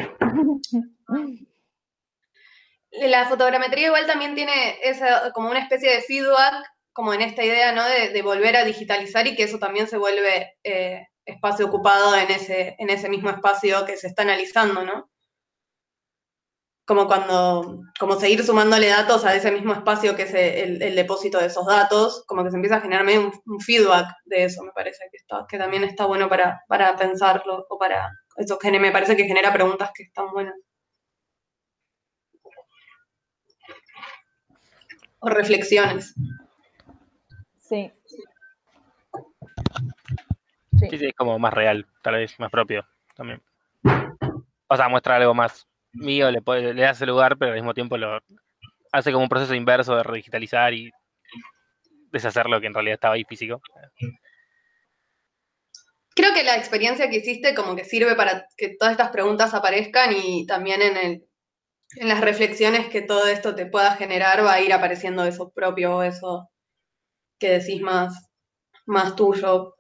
La fotogrametría igual también tiene esa, como una especie de feedback, como en esta idea, ¿no? De, de volver a digitalizar y que eso también se vuelve eh, espacio ocupado en ese, en ese mismo espacio que se está analizando, ¿no? Como cuando, como seguir sumándole datos a ese mismo espacio que es el, el depósito de esos datos, como que se empieza a generar medio un, un feedback de eso, me parece que, está, que también está bueno para, para pensarlo, o para, eso me parece que genera preguntas que están buenas. O reflexiones. Sí. Sí, sí, es como más real, tal vez más propio también. O sea, muestra algo más mío, le, puede, le hace lugar, pero al mismo tiempo lo hace como un proceso inverso de redigitalizar y deshacer lo que en realidad estaba ahí físico. Creo que la experiencia que hiciste como que sirve para que todas estas preguntas aparezcan, y también en, el, en las reflexiones que todo esto te pueda generar va a ir apareciendo eso propio, eso que decís más, más tuyo,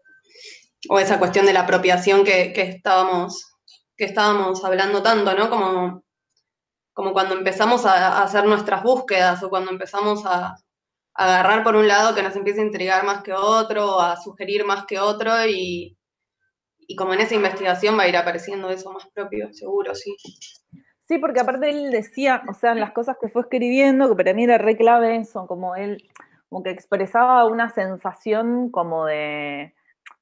o esa cuestión de la apropiación que, que, estábamos, que estábamos hablando tanto, ¿no? Como, como cuando empezamos a, a hacer nuestras búsquedas, o cuando empezamos a, a agarrar por un lado que nos empieza a intrigar más que otro, a sugerir más que otro, y, y como en esa investigación va a ir apareciendo eso más propio, seguro, sí. Sí, porque aparte él decía, o sea, en las cosas que fue escribiendo, que para mí era re clave eso, como él, como que expresaba una sensación como de,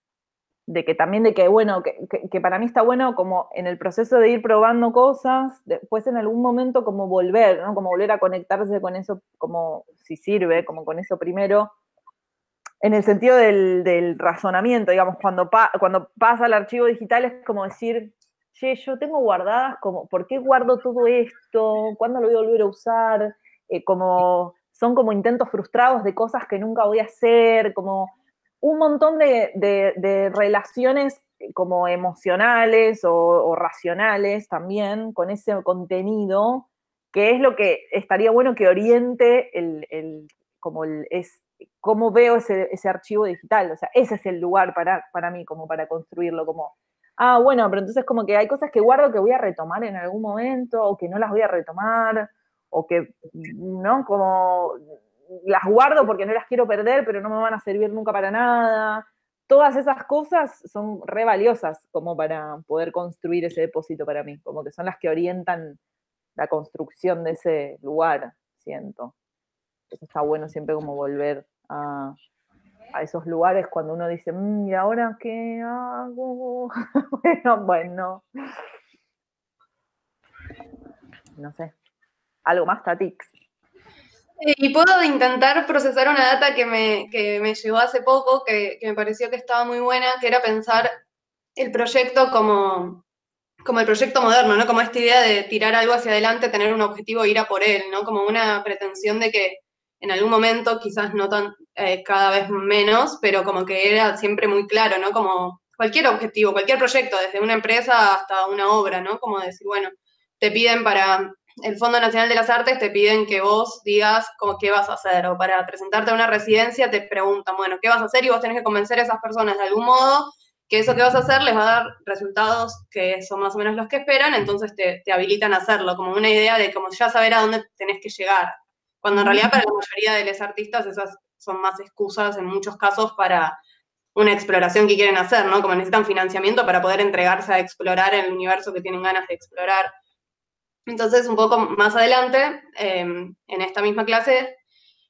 de que también de que, bueno, que, que, que para mí está bueno como en el proceso de ir probando cosas, después en algún momento como volver, ¿no? Como volver a conectarse con eso, como si sirve, como con eso primero, en el sentido del, del razonamiento, digamos, cuando, pa, cuando pasa al archivo digital es como decir, che, yo tengo guardadas, como, ¿por qué guardo todo esto? ¿Cuándo lo voy a volver a usar? Eh, como, son como intentos frustrados de cosas que nunca voy a hacer, como un montón de, de, de relaciones como emocionales o, o racionales también con ese contenido, que es lo que estaría bueno que oriente el, el como el, es, cómo veo ese, ese archivo digital. O sea, ese es el lugar para, para mí, como para construirlo, como, ah, bueno, pero entonces como que hay cosas que guardo que voy a retomar en algún momento, o que no las voy a retomar, o que, ¿no? Como las guardo porque no las quiero perder, pero no me van a servir nunca para nada. Todas esas cosas son re valiosas como para poder construir ese depósito para mí, como que son las que orientan la construcción de ese lugar, siento. Eso está bueno siempre como volver a, a esos lugares cuando uno dice, mmm, ¿y ahora qué hago? bueno, bueno. No sé. ¿Algo más, Tatix? Y puedo intentar procesar una data que me, que me llegó hace poco, que, que me pareció que estaba muy buena, que era pensar el proyecto como, como el proyecto moderno, ¿no? Como esta idea de tirar algo hacia adelante, tener un objetivo e ir a por él, ¿no? Como una pretensión de que en algún momento, quizás no tan, eh, cada vez menos, pero como que era siempre muy claro, ¿no? Como cualquier objetivo, cualquier proyecto, desde una empresa hasta una obra, ¿no? Como decir, bueno, te piden para el Fondo Nacional de las Artes te piden que vos digas como qué vas a hacer, o para presentarte a una residencia te preguntan, bueno, ¿qué vas a hacer? Y vos tenés que convencer a esas personas de algún modo que eso que vas a hacer les va a dar resultados que son más o menos los que esperan, entonces te, te habilitan a hacerlo, como una idea de como ya saber a dónde tenés que llegar. Cuando en realidad para la mayoría de los artistas esas son más excusas en muchos casos para una exploración que quieren hacer, ¿no? Como necesitan financiamiento para poder entregarse a explorar el universo que tienen ganas de explorar. Entonces, un poco más adelante, eh, en esta misma clase,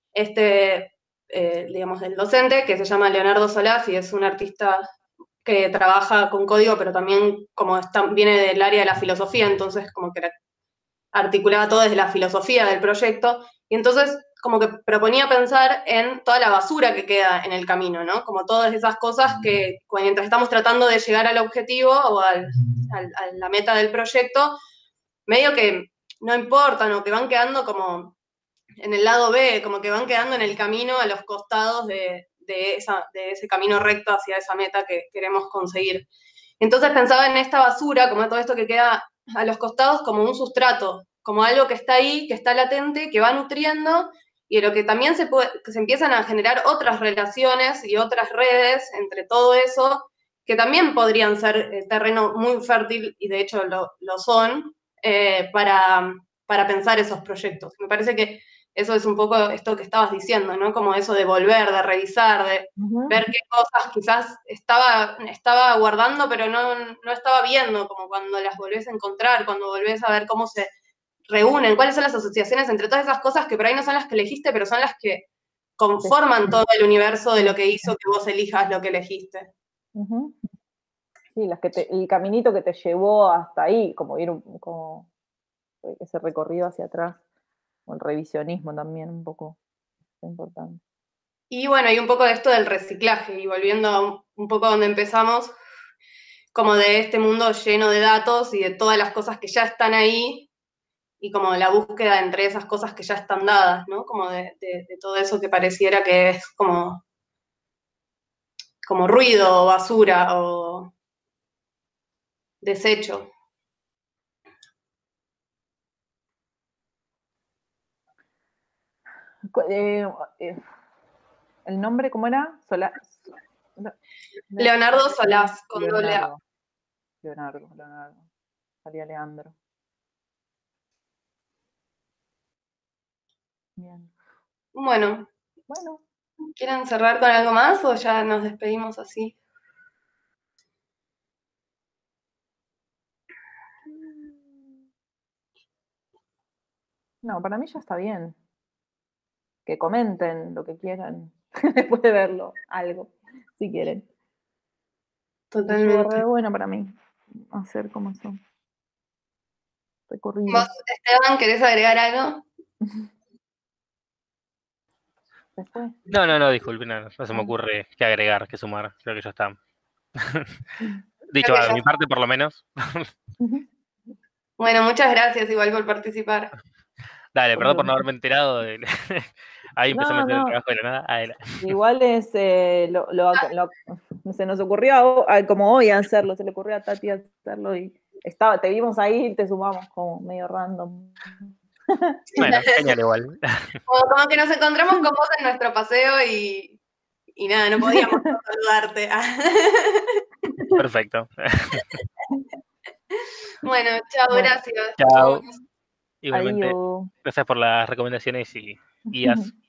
este, eh, digamos, el docente, que se llama Leonardo Solás y es un artista que trabaja con código, pero también como está, viene del área de la filosofía, entonces como que articulaba todo desde la filosofía del proyecto, y entonces como que proponía pensar en toda la basura que queda en el camino, ¿no? Como todas esas cosas que mientras estamos tratando de llegar al objetivo o al, al, a la meta del proyecto, medio que no importan o que van quedando como en el lado B, como que van quedando en el camino a los costados de, de, esa, de ese camino recto hacia esa meta que queremos conseguir. Entonces pensaba en esta basura, como todo esto que queda a los costados, como un sustrato, como algo que está ahí, que está latente, que va nutriendo, y de lo que también se, puede, que se empiezan a generar otras relaciones y otras redes entre todo eso, que también podrían ser terreno muy fértil, y de hecho lo, lo son, eh, para, para pensar esos proyectos. Me parece que eso es un poco esto que estabas diciendo, ¿no? Como eso de volver, de revisar, de uh-huh. ver qué cosas quizás estaba, estaba guardando, pero no, no estaba viendo, como cuando las volvés a encontrar, cuando volvés a ver cómo se reúnen, cuáles son las asociaciones entre todas esas cosas que por ahí no son las que elegiste, pero son las que conforman todo el universo de lo que hizo que vos elijas lo que elegiste. Uh-huh. Sí, las que te, el caminito que te llevó hasta ahí, como ir un, como ese recorrido hacia atrás. O el revisionismo también, un poco importante. Y bueno, y un poco de esto del reciclaje, y volviendo a un, un poco a donde empezamos, como de este mundo lleno de datos y de todas las cosas que ya están ahí, y como la búsqueda entre esas cosas que ya están dadas, ¿no? Como de, de, de todo eso que pareciera que es como, como ruido o basura o desecho. Eh, eh, ¿El nombre cómo era? Solás. Leonardo Solás, con doble A. Leonardo, Leonardo. Salía Leandro. Bien. Bueno. Bueno. ¿Quieren cerrar con algo más o ya nos despedimos así? No, para mí ya está bien. Que comenten lo que quieran después de verlo, algo, si quieren. Totalmente. Re bueno para mí hacer como son recorridos. ¿Vos, Esteban, querés agregar algo? Después. No, no, no, disculpe, no, no se me ocurre qué agregar, qué sumar. Creo que ya está. Dicho, de mi parte por lo menos. Bueno, muchas gracias igual por participar. Dale, perdón por no haberme enterado. De... Ahí empezó no, a meter no. el trabajo de la nada. Ah, igual es, eh, lo, lo, lo, se nos ocurrió a, como hoy hacerlo, se le ocurrió a Tati hacerlo y estaba, te vimos ahí y te sumamos como medio random. Bueno, genial igual. Como, como que nos encontramos con vos en nuestro paseo y, y nada, no podíamos no saludarte. Perfecto. Bueno, chao, bueno, gracias. Chao. Igualmente, Adiós. gracias por las recomendaciones y guías.